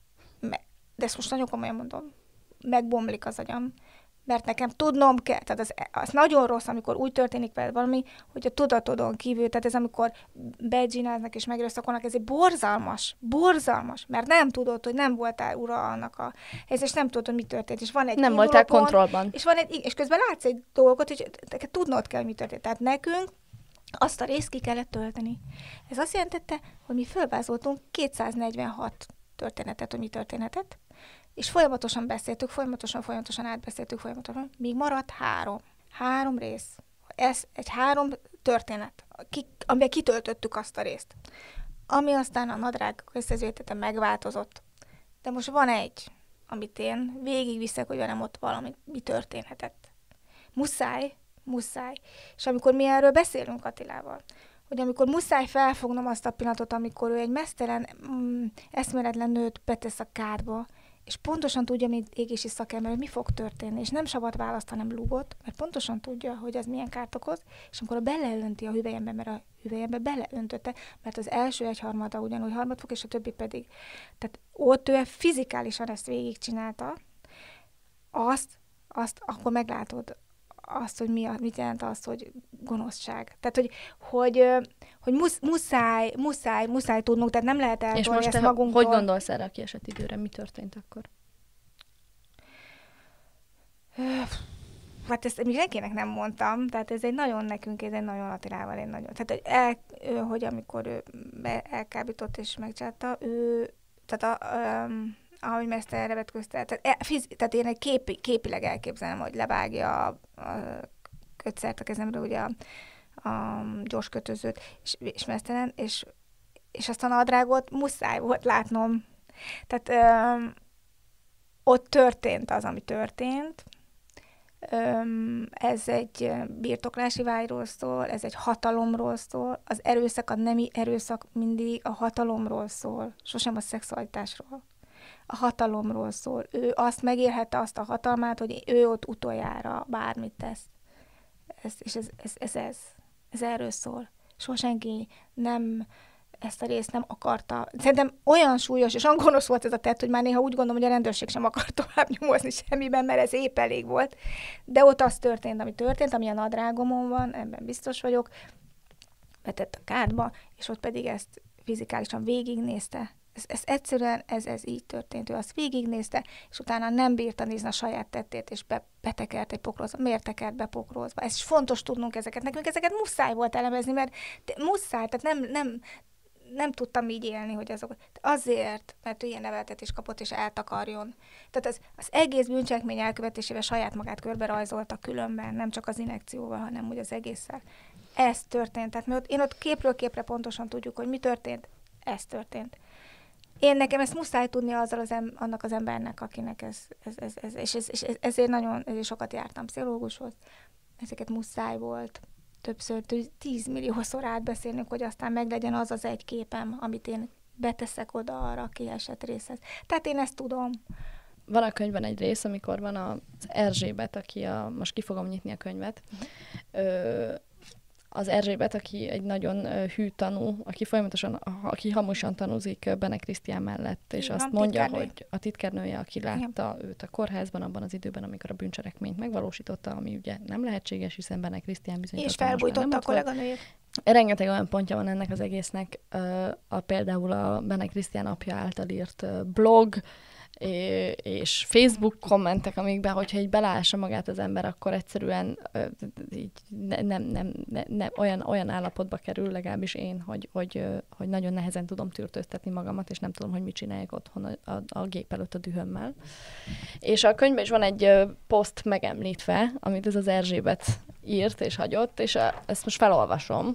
de ezt most nagyon komolyan mondom, megbomlik az agyam, mert nekem tudnom kell, tehát az, az nagyon rossz, amikor úgy történik veled valami, hogy a tudatodon kívül, tehát ez amikor beggináznak és megerőszakolnak, ez egy borzalmas, borzalmas, mert nem tudod, hogy nem voltál ura annak a ez és nem tudod, hogy mi történt, és van egy nem voltál pont, kontrollban. És, van egy, és közben látsz egy dolgot, hogy tudnod kell, hogy mi történt. Tehát nekünk azt a részt ki kellett tölteni. Ez azt jelentette, hogy mi fölvázoltunk kétszáznegyvenhat történetet, hogy mi történhetett, és folyamatosan beszéltük, folyamatosan, folyamatosan átbeszéltük, folyamatosan, míg maradt három. Három rész. Ez egy három történet, ki, amiben kitöltöttük azt a részt. Ami aztán a nadrág összezőjétete megváltozott. De most van egy, amit én végigviszek, hogy velem ott valami mi történhetett. Muszáj, muszáj. És amikor mi erről beszélünk Attilával, hogy amikor muszáj felfognom azt a pillanatot, amikor ő egy meztelen, mm, eszméletlen nőt betesz a kádba, és pontosan tudja, mint égési szakember, hogy mi fog történni, és nem szabad választ, hanem lúgot, mert pontosan tudja, hogy ez milyen kárt okoz, és amikor beleönti a hüvelyembe, mert a hüvelyembe beleöntötte, mert az első egyharmada ugyanúgy harmad fok, és a többi pedig. Tehát ott ő fizikálisan ezt végigcsinálta, azt, azt akkor meglátod azt, hogy mi a, mit jelent az, hogy gonoszság. Tehát, hogy, hogy, hogy musz, muszáj, muszáj, muszáj tudnunk, tehát nem lehet eltolni és most ezt te magunktól. hogy gondolsz erre a kiesett időre? Mi történt akkor? Hát ezt még senkinek nem mondtam, tehát ez egy nagyon nekünk, ez egy nagyon Attilával, egy nagyon, tehát hogy, el, ő, hogy amikor ő elkábított és megcsinálta, ő, tehát a, um, ahogy mesztelenre vetközte, tehát, e, fiz, tehát én egy képi, képileg elképzelem, hogy levágja a, a kötszert a kezemről, ugye a, a gyors kötözőt, és, és mesztelen, és, és azt a nadrágot muszáj volt látnom. Tehát um, ott történt az, ami történt. Um, ez egy birtoklási vágyról szól, ez egy hatalomról szól. Az erőszak, a nemi erőszak mindig a hatalomról szól, sosem a szexualitásról. a hatalomról szól. Ő azt megélhette azt a hatalmát, hogy ő ott utoljára bármit tesz. Ez, és ez ez, ez, ez, ez erről szól. Soha senki nem ezt a részt nem akarta. Szerintem olyan súlyos és olyan gonosz volt ez a tett, hogy már néha úgy gondolom, hogy a rendőrség sem akart tovább nyomozni semmiben, mert ez épp elég volt. De ott az történt, ami történt, ami a nadrágomon van, ebben biztos vagyok, betett a kádba, és ott pedig ezt fizikálisan végignézte. Ez, ez egyszerűen, ez, ez így történt. Ő azt végignézte, és utána nem bírta nézni a saját tettét, és be, betekert egy pokrózba. Miért tekert be pokrózba? Ez is fontos tudnunk ezeket. Nekünk ezeket muszáj volt elemezni, mert muszáj, tehát nem, nem, nem tudtam így élni, hogy azok. Azért, mert ő ilyen neveltetést kapott, és eltakarjon. Tehát az, az egész bűncselekmény elkövetésével saját magát körbe rajzolta különben, nem csak az injekcióval, hanem úgy az egésszel. Ez történt. Tehát mi ott, én ott képről képre pontosan tudjuk, hogy mi történt. Ez történt. Én nekem ezt muszáj tudni azzal az em, annak az embernek, akinek ez, ez, ez, ez, és, ez, és ezért nagyon ezért sokat jártam pszichológushoz. Ezeket muszáj volt többször, tízmilliószor átbeszélnünk, hogy aztán meglegyen az az egy képem, amit én beteszek oda arra a kiesett részhez. Tehát én ezt tudom. Van a könyvben egy rész, amikor van az Erzsébet, aki a, most ki fogom nyitni a könyvet, Ö, az Erzsébet, aki egy nagyon hű tanú, aki folyamatosan, aki hamusan tanúzik Bene Krisztián mellett, és azt mondja, titkárnő. Hogy a titkárnője, aki látta Igen. őt a kórházban abban az időben, amikor a bűncselekményt megvalósította, ami ugye nem lehetséges, hiszen Bene Krisztián bizonyította. És felbújtotta a kolléganőjét. Rengeteg olyan pontja van ennek az egésznek, a, például a Bene Krisztián apja által írt blog, és Facebook kommentek, amikben, hogyha így belássa magát az ember, akkor egyszerűen így nem, nem, nem, nem, olyan, olyan állapotba kerül, legalábbis én, hogy, hogy, hogy nagyon nehezen tudom tűrtőztetni magamat, és nem tudom, hogy mit csináljak otthon a, a, a gép előtt a dühömmel. És a könyvben is van egy poszt megemlítve, amit ez az Erzsébet írt és hagyott, és a, ezt most felolvasom,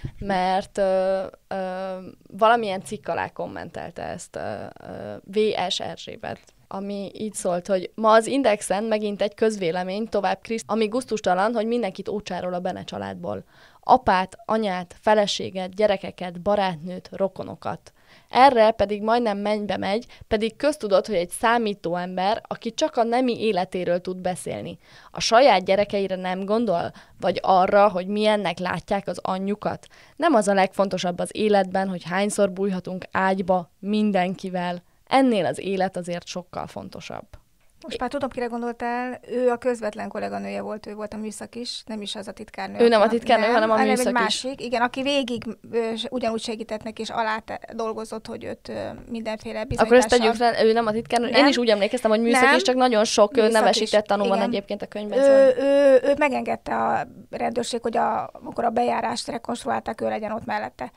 mert ö, ö, valamilyen cikk alá kommentelte ezt ö, ö, vé es Erzsébet, ami így szólt, hogy ma az Indexen megint egy közvélemény tovább Kriszt, ami gusztustalan, hogy mindenkit ócsárol a Bene családból. Apát, anyát, feleséget, gyerekeket, barátnőt, rokonokat. Erre pedig majdnem mennybe megy, pedig köztudott, hogy egy számító ember, aki csak a nemi életéről tud beszélni. A saját gyerekeire nem gondol? Vagy arra, hogy milyennek látják az anyjukat? Nem az a legfontosabb az életben, hogy hányszor bújhatunk ágyba mindenkivel. Ennél az élet azért sokkal fontosabb. Most már tudom, kire gondoltál, ő a közvetlen kolléganője volt, ő volt a műszak is, nem is az a titkárnő. Ő nem a titkárnő, nem, hanem a hanem műszak egy is. másik, igen, aki végig ö, ugyanúgy segített neki, és alá te, dolgozott, hogy őt ö, mindenféle bizonyítással... Akkor ezt tegyük rá, ő nem a titkárnő. Nem. Én is úgy emlékeztem, hogy műszak is, csak nagyon sok műszak nevesített is. tanul van Igen. egyébként a könyvben. Ő, Szóval. ő, ő megengedte a rendőrség, hogy a, amikor a bejárást rekonstruálták, ő legyen ott mellette.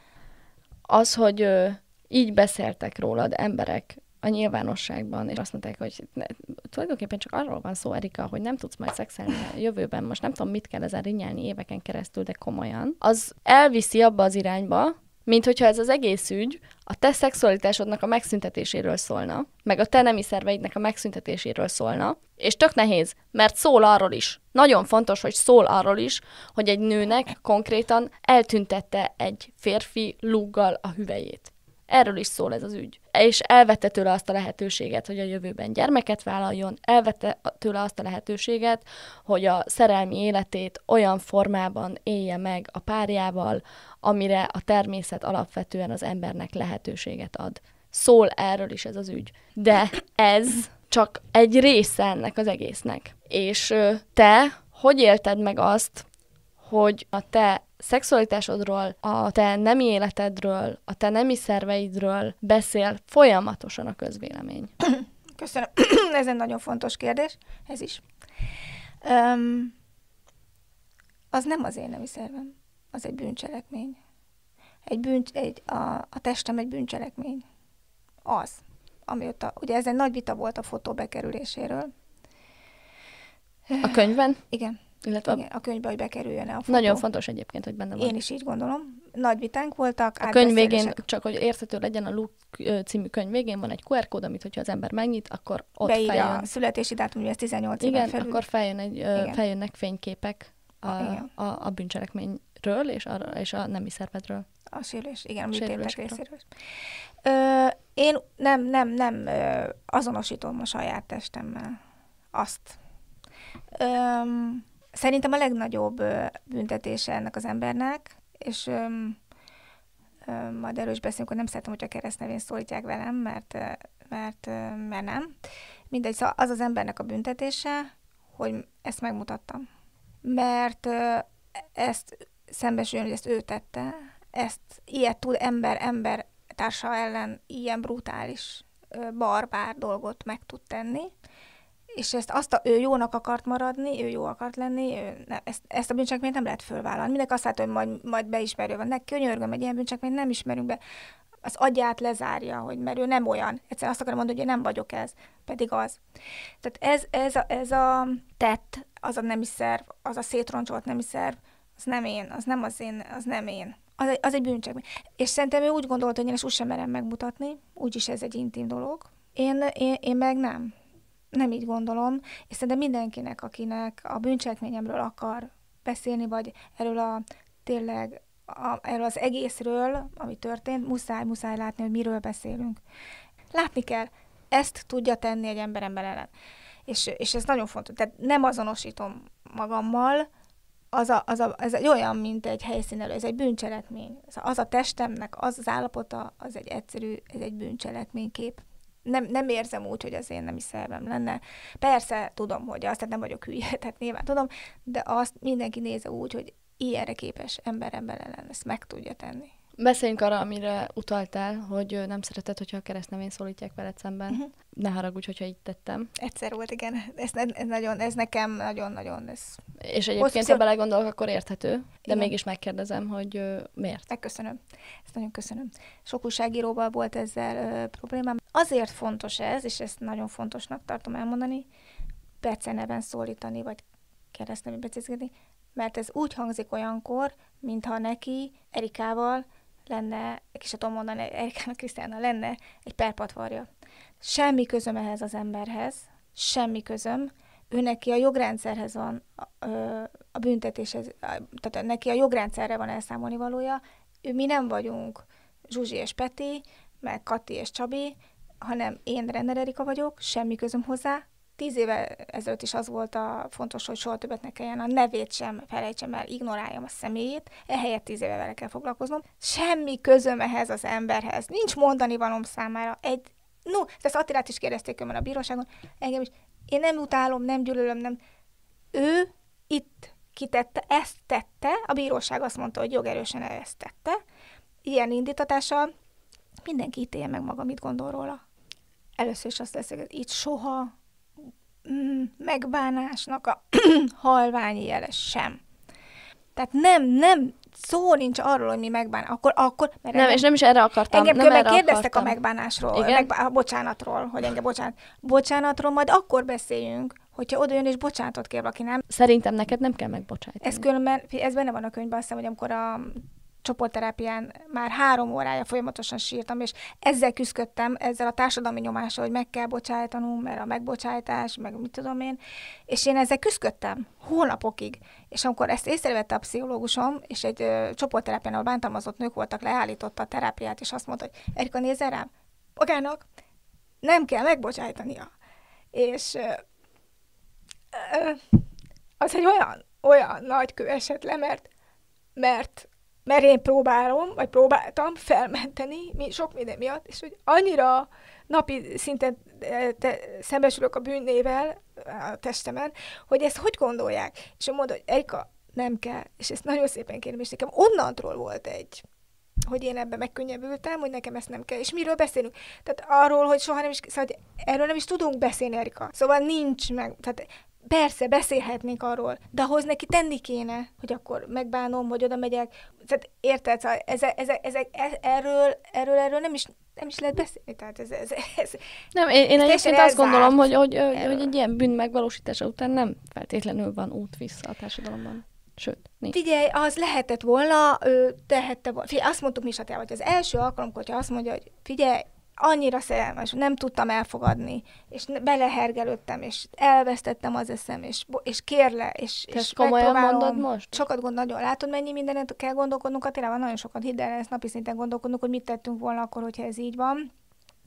Az, hogy ö, így beszéltek rólad emberek a nyilvánosságban, és azt mondták, hogy ne, tulajdonképpen csak arról van szó, Erika, hogy nem tudsz majd szexelni a jövőben, most nem tudom, mit kell ezen rinyálni éveken keresztül, de komolyan, az elviszi abba az irányba, mint hogyha ez az egész ügy a te szexualitásodnak a megszüntetéséről szólna, meg a te nemi szerveidnek a megszüntetéséről szólna, és tök nehéz, mert szól arról is. Nagyon fontos, hogy szól arról is, hogy egy nőnek konkrétan eltüntette egy férfi lúggal a hüvelyét. Erről is szól ez az ügy. És elvette tőle azt a lehetőséget, hogy a jövőben gyermeket vállaljon, elvette tőle azt a lehetőséget, hogy a szerelmi életét olyan formában élje meg a párjával, amire a természet alapvetően az embernek lehetőséget ad. Szól erről is ez az ügy. De ez csak egy része ennek az egésznek. És te hogy élted meg azt, hogy a te szexualitásodról, a te nemi életedről, a te nemi szerveidről beszél folyamatosan a közvélemény? Köszönöm. Ez egy nagyon fontos kérdés. Ez is. Um, az nem az én nemi szervem. Az egy bűncselekmény. Egy bűn, egy, a, a testem egy bűncselekmény. Az. Amióta, ugye ez egy nagy vita volt a fotó bekerüléséről. A könyvben? Igen. Illetve Igen, a könyvbe, hogy bekerüljön-e a fotó. Nagyon fontos egyébként, hogy benne van. Én is így gondolom. Nagy vitánk voltak. A könyv végén, csak hogy érthető legyen, a Luke című könyv végén van egy kú er kód, amit hogyha az ember megnyit, akkor ott beírja feljön. a születési dátum, hogy ez tizennyolc Igen, éven felül. akkor feljön egy, feljönnek fényképek a, a, a bűncselekményről és a, és a nemi szervedről. A sérülés, igen, a műtétek részéről. én nem, nem, nem ö, azonosítom a saját testemmel azt. Öm, szerintem a legnagyobb ö, büntetése ennek az embernek, és öm, öm, majd erről is beszélünk, hogy nem szeretem, hogyha keresztnevén szólítják velem, mert, mert, mert nem. Mindegy, szóval az az embernek a büntetése, hogy ezt megmutattam. Mert ö, ezt szembesüljön, hogy ezt ő tette, ezt ilyet tud ember, ember társa ellen ilyen brutális, barbár dolgot meg tud tenni, és ezt azt a, ő jónak akart maradni, ő jó akart lenni, ő ne, ezt, ezt a bűncselekményt nem lehet fölvállalni. Mindenki azt látja, hogy majd, majd beismerő van. Ne, könyörgöm, egy ilyen bűncselekményt nem ismerünk be. Az agyát lezárja, hogy mert ő nem olyan. Egyszerűen azt akarom mondani, hogy én nem vagyok ez, pedig az. Tehát ez, ez, a, ez a tett, az a nemi szerv, az a szétroncsolt nemi szerv, az nem én, az nem az én, az nem én. Az egy, az egy bűncselekmény. És szerintem ő úgy gondolta, hogy én ezt úgysem merem megmutatni, úgyis ez egy intim dolog. Én, én, én meg nem. Nem így gondolom. És szerintem mindenkinek, akinek a bűncselekményemről akar beszélni, vagy erről a tényleg, a, erről az egészről, ami történt, muszáj, muszáj látni, hogy miről beszélünk. Látni kell, ezt tudja tenni egy ember ember ellen. És, és ez nagyon fontos. Tehát nem azonosítom magammal, Az, a, az a, ez egy olyan, mint egy helyszínelő, ez egy bűncselekmény. Az a testemnek, az az állapota, az egy egyszerű, ez egy bűncselekménykép. Nem, nem érzem úgy, hogy az én nemi szervem lenne. Persze tudom, hogy azt, tehát nem vagyok hülye, tehát nyilván tudom, de azt mindenki nézze úgy, hogy ilyenre képes ember ember ellen ezt meg tudja tenni. Beszéljünk arra, amire utaltál, hogy nem szereted, hogyha a keresztnevén szólítják veled szemben. Uh-huh. Ne haragudj, hogyha így tettem. Egyszer volt, igen. Ez, ez, nagyon, ez nekem nagyon-nagyon... Ez... És egyébként, ha belegondolok, akkor érthető, de igen. Mégis megkérdezem, hogy uh, miért. Megköszönöm. Ezt nagyon köszönöm. Sok újságíróval volt ezzel uh, problémám. Azért fontos ez, és ezt nagyon fontosnak tartom elmondani, beceneven szólítani, vagy keresztnevén becézgetni, mert ez úgy hangzik olyankor, mintha neki Erikával lenne, és tudom mondani, Erikának, Krisztiánnal lenne egy perpatvarja. Semmi közöm ehhez az emberhez, semmi közöm. Ő neki a jogrendszerhez van, a, a büntetéshez, tehát neki a jogrendszerre van elszámolni valója. Ő, mi nem vagyunk Zsuzsi és Peti, meg Kati és Csabi, hanem én Renner Erika vagyok, semmi közöm hozzá. Tíz éve ezelőtt is az volt a fontos, hogy soha többet ne kelljen a nevét sem felejtsem el, ignoráljam a személyét, ehelyett tíz éve vele kell foglalkoznom. Semmi közöm ehhez az emberhez, nincs mondani valóm számára. Egy, no, ezt Attilát is kérdezték önben a bíróságon, engem is, én nem utálom, nem gyűlölöm, nem. Ő itt kitette, ezt tette, a bíróság azt mondta, hogy jogerősen ezt tette, ilyen indítatással mindenki ítélje meg maga, mit gondol róla. Először is azt lesz, hogy itt soha mm, megbánásnak a halványi jele sem. Tehát nem, nem, szó nincs arról, hogy mi megbán. Akkor, akkor, mert nem, engem, és nem is erre akartam. Engem nem erre kérdeztek akartam. a megbánásról, meg, a bocsánatról, hogy engem bocsánat. Bocsánatról majd akkor beszéljünk, hogyha oda jön és bocsánatot kér valaki, nem? Szerintem neked nem kell megbocsájtani. Ez különben, ez benne van a könyvben, azt hiszem, hogy amikor a csoportterápián már három órája folyamatosan sírtam, és ezzel küzdöttem, ezzel a társadalmi nyomással, hogy meg kell bocsájtanunk, mert a megbocsájtás, meg mit tudom én, és én ezzel küzdöttem hónapokig. És amikor ezt észrevette a pszichológusom, és egy ö, csoportterápián, ahol bántalmazott nők voltak, leállította a terápiát, és azt mondta, hogy Erika, nézzel rám, magának nem kell megbocsájtania. És ö, ö, az egy olyan, olyan nagy kő esett le, mert, mert mert én próbálom, vagy próbáltam felmenteni mi, sok minden miatt, és hogy annyira napi szinten te, szembesülök a bűnnével a testemen, hogy ezt hogy gondolják. És ő mondta, hogy Erika, nem kell, és ezt nagyon szépen kérem, és nekem onnantól volt egy, hogy én ebben megkönnyebbültem, hogy nekem ezt nem kell. És miről beszélünk? Tehát arról, hogy soha nem is, szóval erről nem is tudunk beszélni, Erika. Szóval nincs meg, tehát persze, beszélhetnénk arról, de ahhoz neki tenni kéne, hogy akkor megbánom, hogy oda megyek. Tehát érted, szóval ezek, ezek, ezek, erről, erről, erről nem is, nem is lehet beszélni. Tehát ez, ez, ez, nem, én, én egyébként azt gondolom, hogy, hogy, hogy, hogy egy ilyen bűn megvalósítása után nem feltétlenül van út vissza a társadalomban. Sőt, nincs. Figyelj, az lehetett volna, ő tehette volna. Figyelj, azt mondtuk mi is, hogy az első alkalomkor, hogyha azt mondja, hogy figyelj, annyira szerelmes, nem tudtam elfogadni, és belehergelődtem, és elvesztettem az eszem, és, és kérle, és, Te és komolyan mondod most? Sokat gond, nagyon látod, mennyi mindenet kell gondolkodnunk, Attilával nagyon sokat, hidd el, ezt napi szinten gondolkodnunk, hogy mit tettünk volna akkor, hogyha ez így van.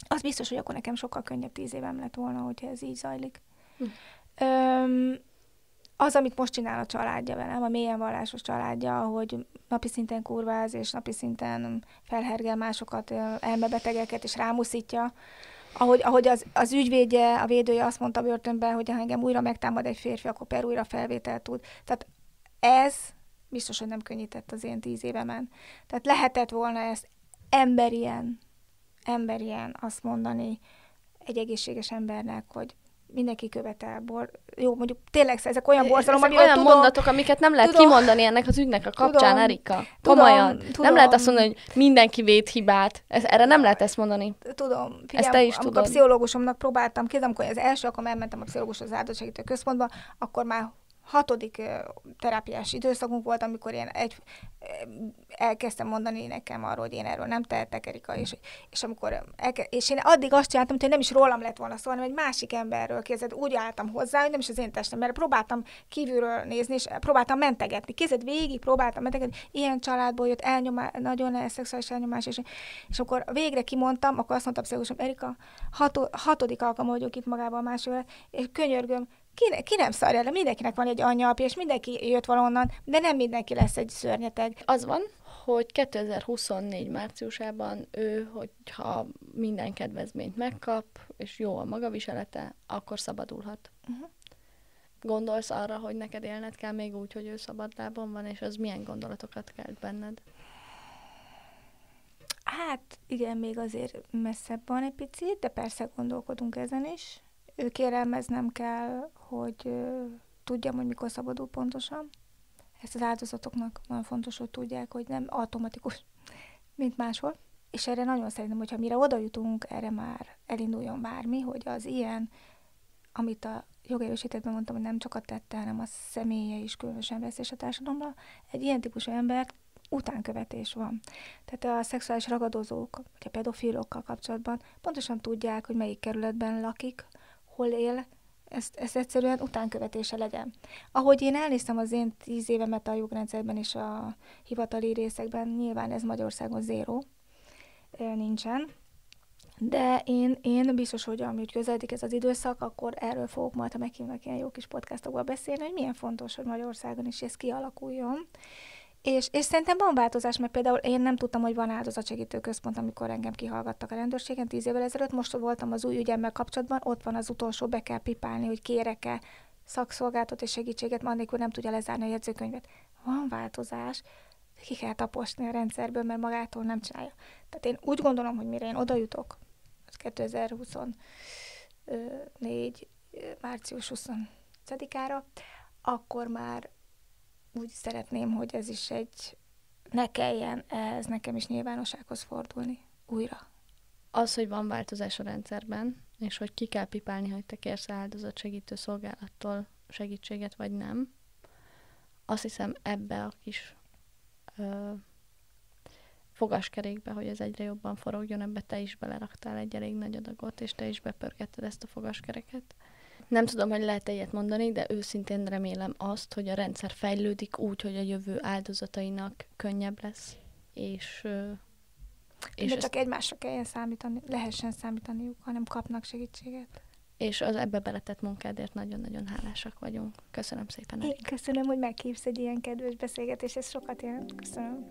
az biztos, hogy akkor nekem sokkal könnyebb tíz évem lett volna, hogyha ez így zajlik. Hm. Öm, az, amit most csinál a családja velem, a mélyen vallásos családja, hogy napi szinten kurváz, és napi szinten felhergel másokat, elmebetegeket, és rámuszítja, ahogy, ahogy az, az ügyvédje, a védője azt mondta börtönben, hogy ha engem újra megtámad egy férfi, akkor per újra felvételt tud. Tehát ez biztos, hogy nem könnyített az én tíz évemen. Tehát lehetett volna ezt emberien, emberien azt mondani egy egészséges embernek, hogy mindenki követel bor. Jó, mondjuk tényleg ezek olyan borzalom, amivel olyan tudom, mondatok, amiket nem lehet tudom, kimondani ennek az ügynek a kapcsán, tudom, Erika. Komolyan. Tudom, tudom. Nem lehet azt mondani, hogy mindenki véd hibát. Ez, erre nem lehet ezt mondani. Tudom. Figyelj, ezt te is amikor tudod. A pszichológusomnak próbáltam ki, amikor az első, akkor elmentem a pszichológushoz az áldozatsegítő központba, akkor már hatodik uh, terápiás időszakunk volt, amikor én egy, elkezdtem mondani nekem arról, hogy én erről nem tehetek, Erika, és, és, amikor elke, és én addig azt csináltam, hogy nem is rólam lett volna szó, hanem egy másik emberről kézed, úgy álltam hozzá, hogy nem is az én testem, mert próbáltam kívülről nézni, és próbáltam mentegetni. Kézed végig próbáltam mentegetni, ilyen családból jött elnyomás, nagyon szexuális elnyomás, és, és akkor végre kimondtam, akkor azt mondta a pszichológusom, Erika, hato, hatodik alkalom vagyok itt magával másról, és könyörgöm, Ki, ki nem szarja le, mindenkinek van egy anyja, apja, és mindenki jött valonnan, de nem mindenki lesz egy szörnyeteg. Az van, hogy kétezer-huszonnégy márciusában ő, hogyha minden kedvezményt megkap, és jó a magaviselete, akkor szabadulhat. Uh-huh. Gondolsz arra, hogy neked élned kell még úgy, hogy ő szabadlábon van, és az milyen gondolatokat kelt benned? Hát igen, még azért messzebb van egy picit, de persze gondolkodunk ezen is. Ő kérelmeznem kell, hogy uh, tudjam, hogy mikor szabadul pontosan. Ezt az áldozatoknak nagyon fontos, hogy tudják, hogy nem automatikus, mint máshol. És erre nagyon szerintem, hogyha mire oda jutunk, erre már elinduljon bármi, hogy az ilyen, amit a jogerősítettben mondtam, hogy nem csak a tette, hanem a személye is különösen veszélyes a társadalomra, egy ilyen típusú ember utánkövetés van. Tehát a szexuális ragadozók, vagy a pedofilokkal kapcsolatban pontosan tudják, hogy melyik kerületben lakik, hol él, ezt, ezt egyszerűen utánkövetése legyen. Ahogy én elnéztem az én tíz évemet a jogrendszerben és a hivatali részekben, nyilván ez Magyarországon zéró, nincsen, de én, én biztos, hogy amit közeledik ez az időszak, akkor erről fogok majd, ha meghívnak ilyen jó kis podcastokba beszélni, hogy milyen fontos, hogy Magyarországon is ez kialakuljon. És, és szerintem van változás, mert például én nem tudtam, hogy van áldozatsegítő központ, amikor engem kihallgattak a rendőrségen tíz évvel ezelőtt. Most voltam az új ügyemmel kapcsolatban, ott van az utolsó, be kell pipálni, hogy kérek-e szakszolgáltat és segítséget, annélkül nem tudja lezárni a jegyzőkönyvet. Van változás, ki kell taposni a rendszerből, mert magától nem csinálja. Tehát én úgy gondolom, hogy mire én oda jutok, az kétezer-huszonnégy. március huszonötödikára, akkor már úgy szeretném, hogy ez is egy, ne kelljen ez nekem is nyilvánossághoz fordulni újra. Az, hogy van változás a rendszerben, és hogy ki kell pipálni, hogy te kérsz áldozatsegítő szolgálattól segítséget, vagy nem, azt hiszem ebbe a kis ö, fogaskerékbe, hogy ez egyre jobban forogjon, ebbe te is beleraktál egy elég nagy adagot, és te is bepörgetted ezt a fogaskereket. Nem tudom, hogy lehet-e ilyet mondani, de őszintén remélem azt, hogy a rendszer fejlődik úgy, hogy a jövő áldozatainak könnyebb lesz, és... és de csak egymásra kelljen számítani, lehessen számítaniuk, hanem kapnak segítséget. És az ebbe beletett munkádért nagyon-nagyon hálásak vagyunk. Köszönöm szépen, Erika. Én köszönöm, hogy meghívsz egy ilyen kedves beszélgetés, ez sokat jelent. Köszönöm.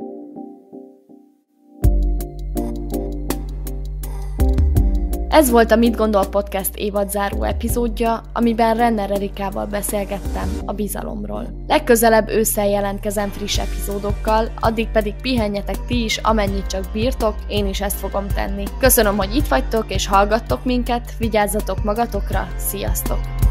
Ez volt a Mit Gondol Podcast évadzáró epizódja, amiben Renner Erikával beszélgettem a bizalomról. Legközelebb ősszel jelentkezem friss epizódokkal, addig pedig pihenjetek ti is, amennyit csak bírtok, én is ezt fogom tenni. Köszönöm, hogy itt vagytok és hallgattok minket, vigyázzatok magatokra, sziasztok!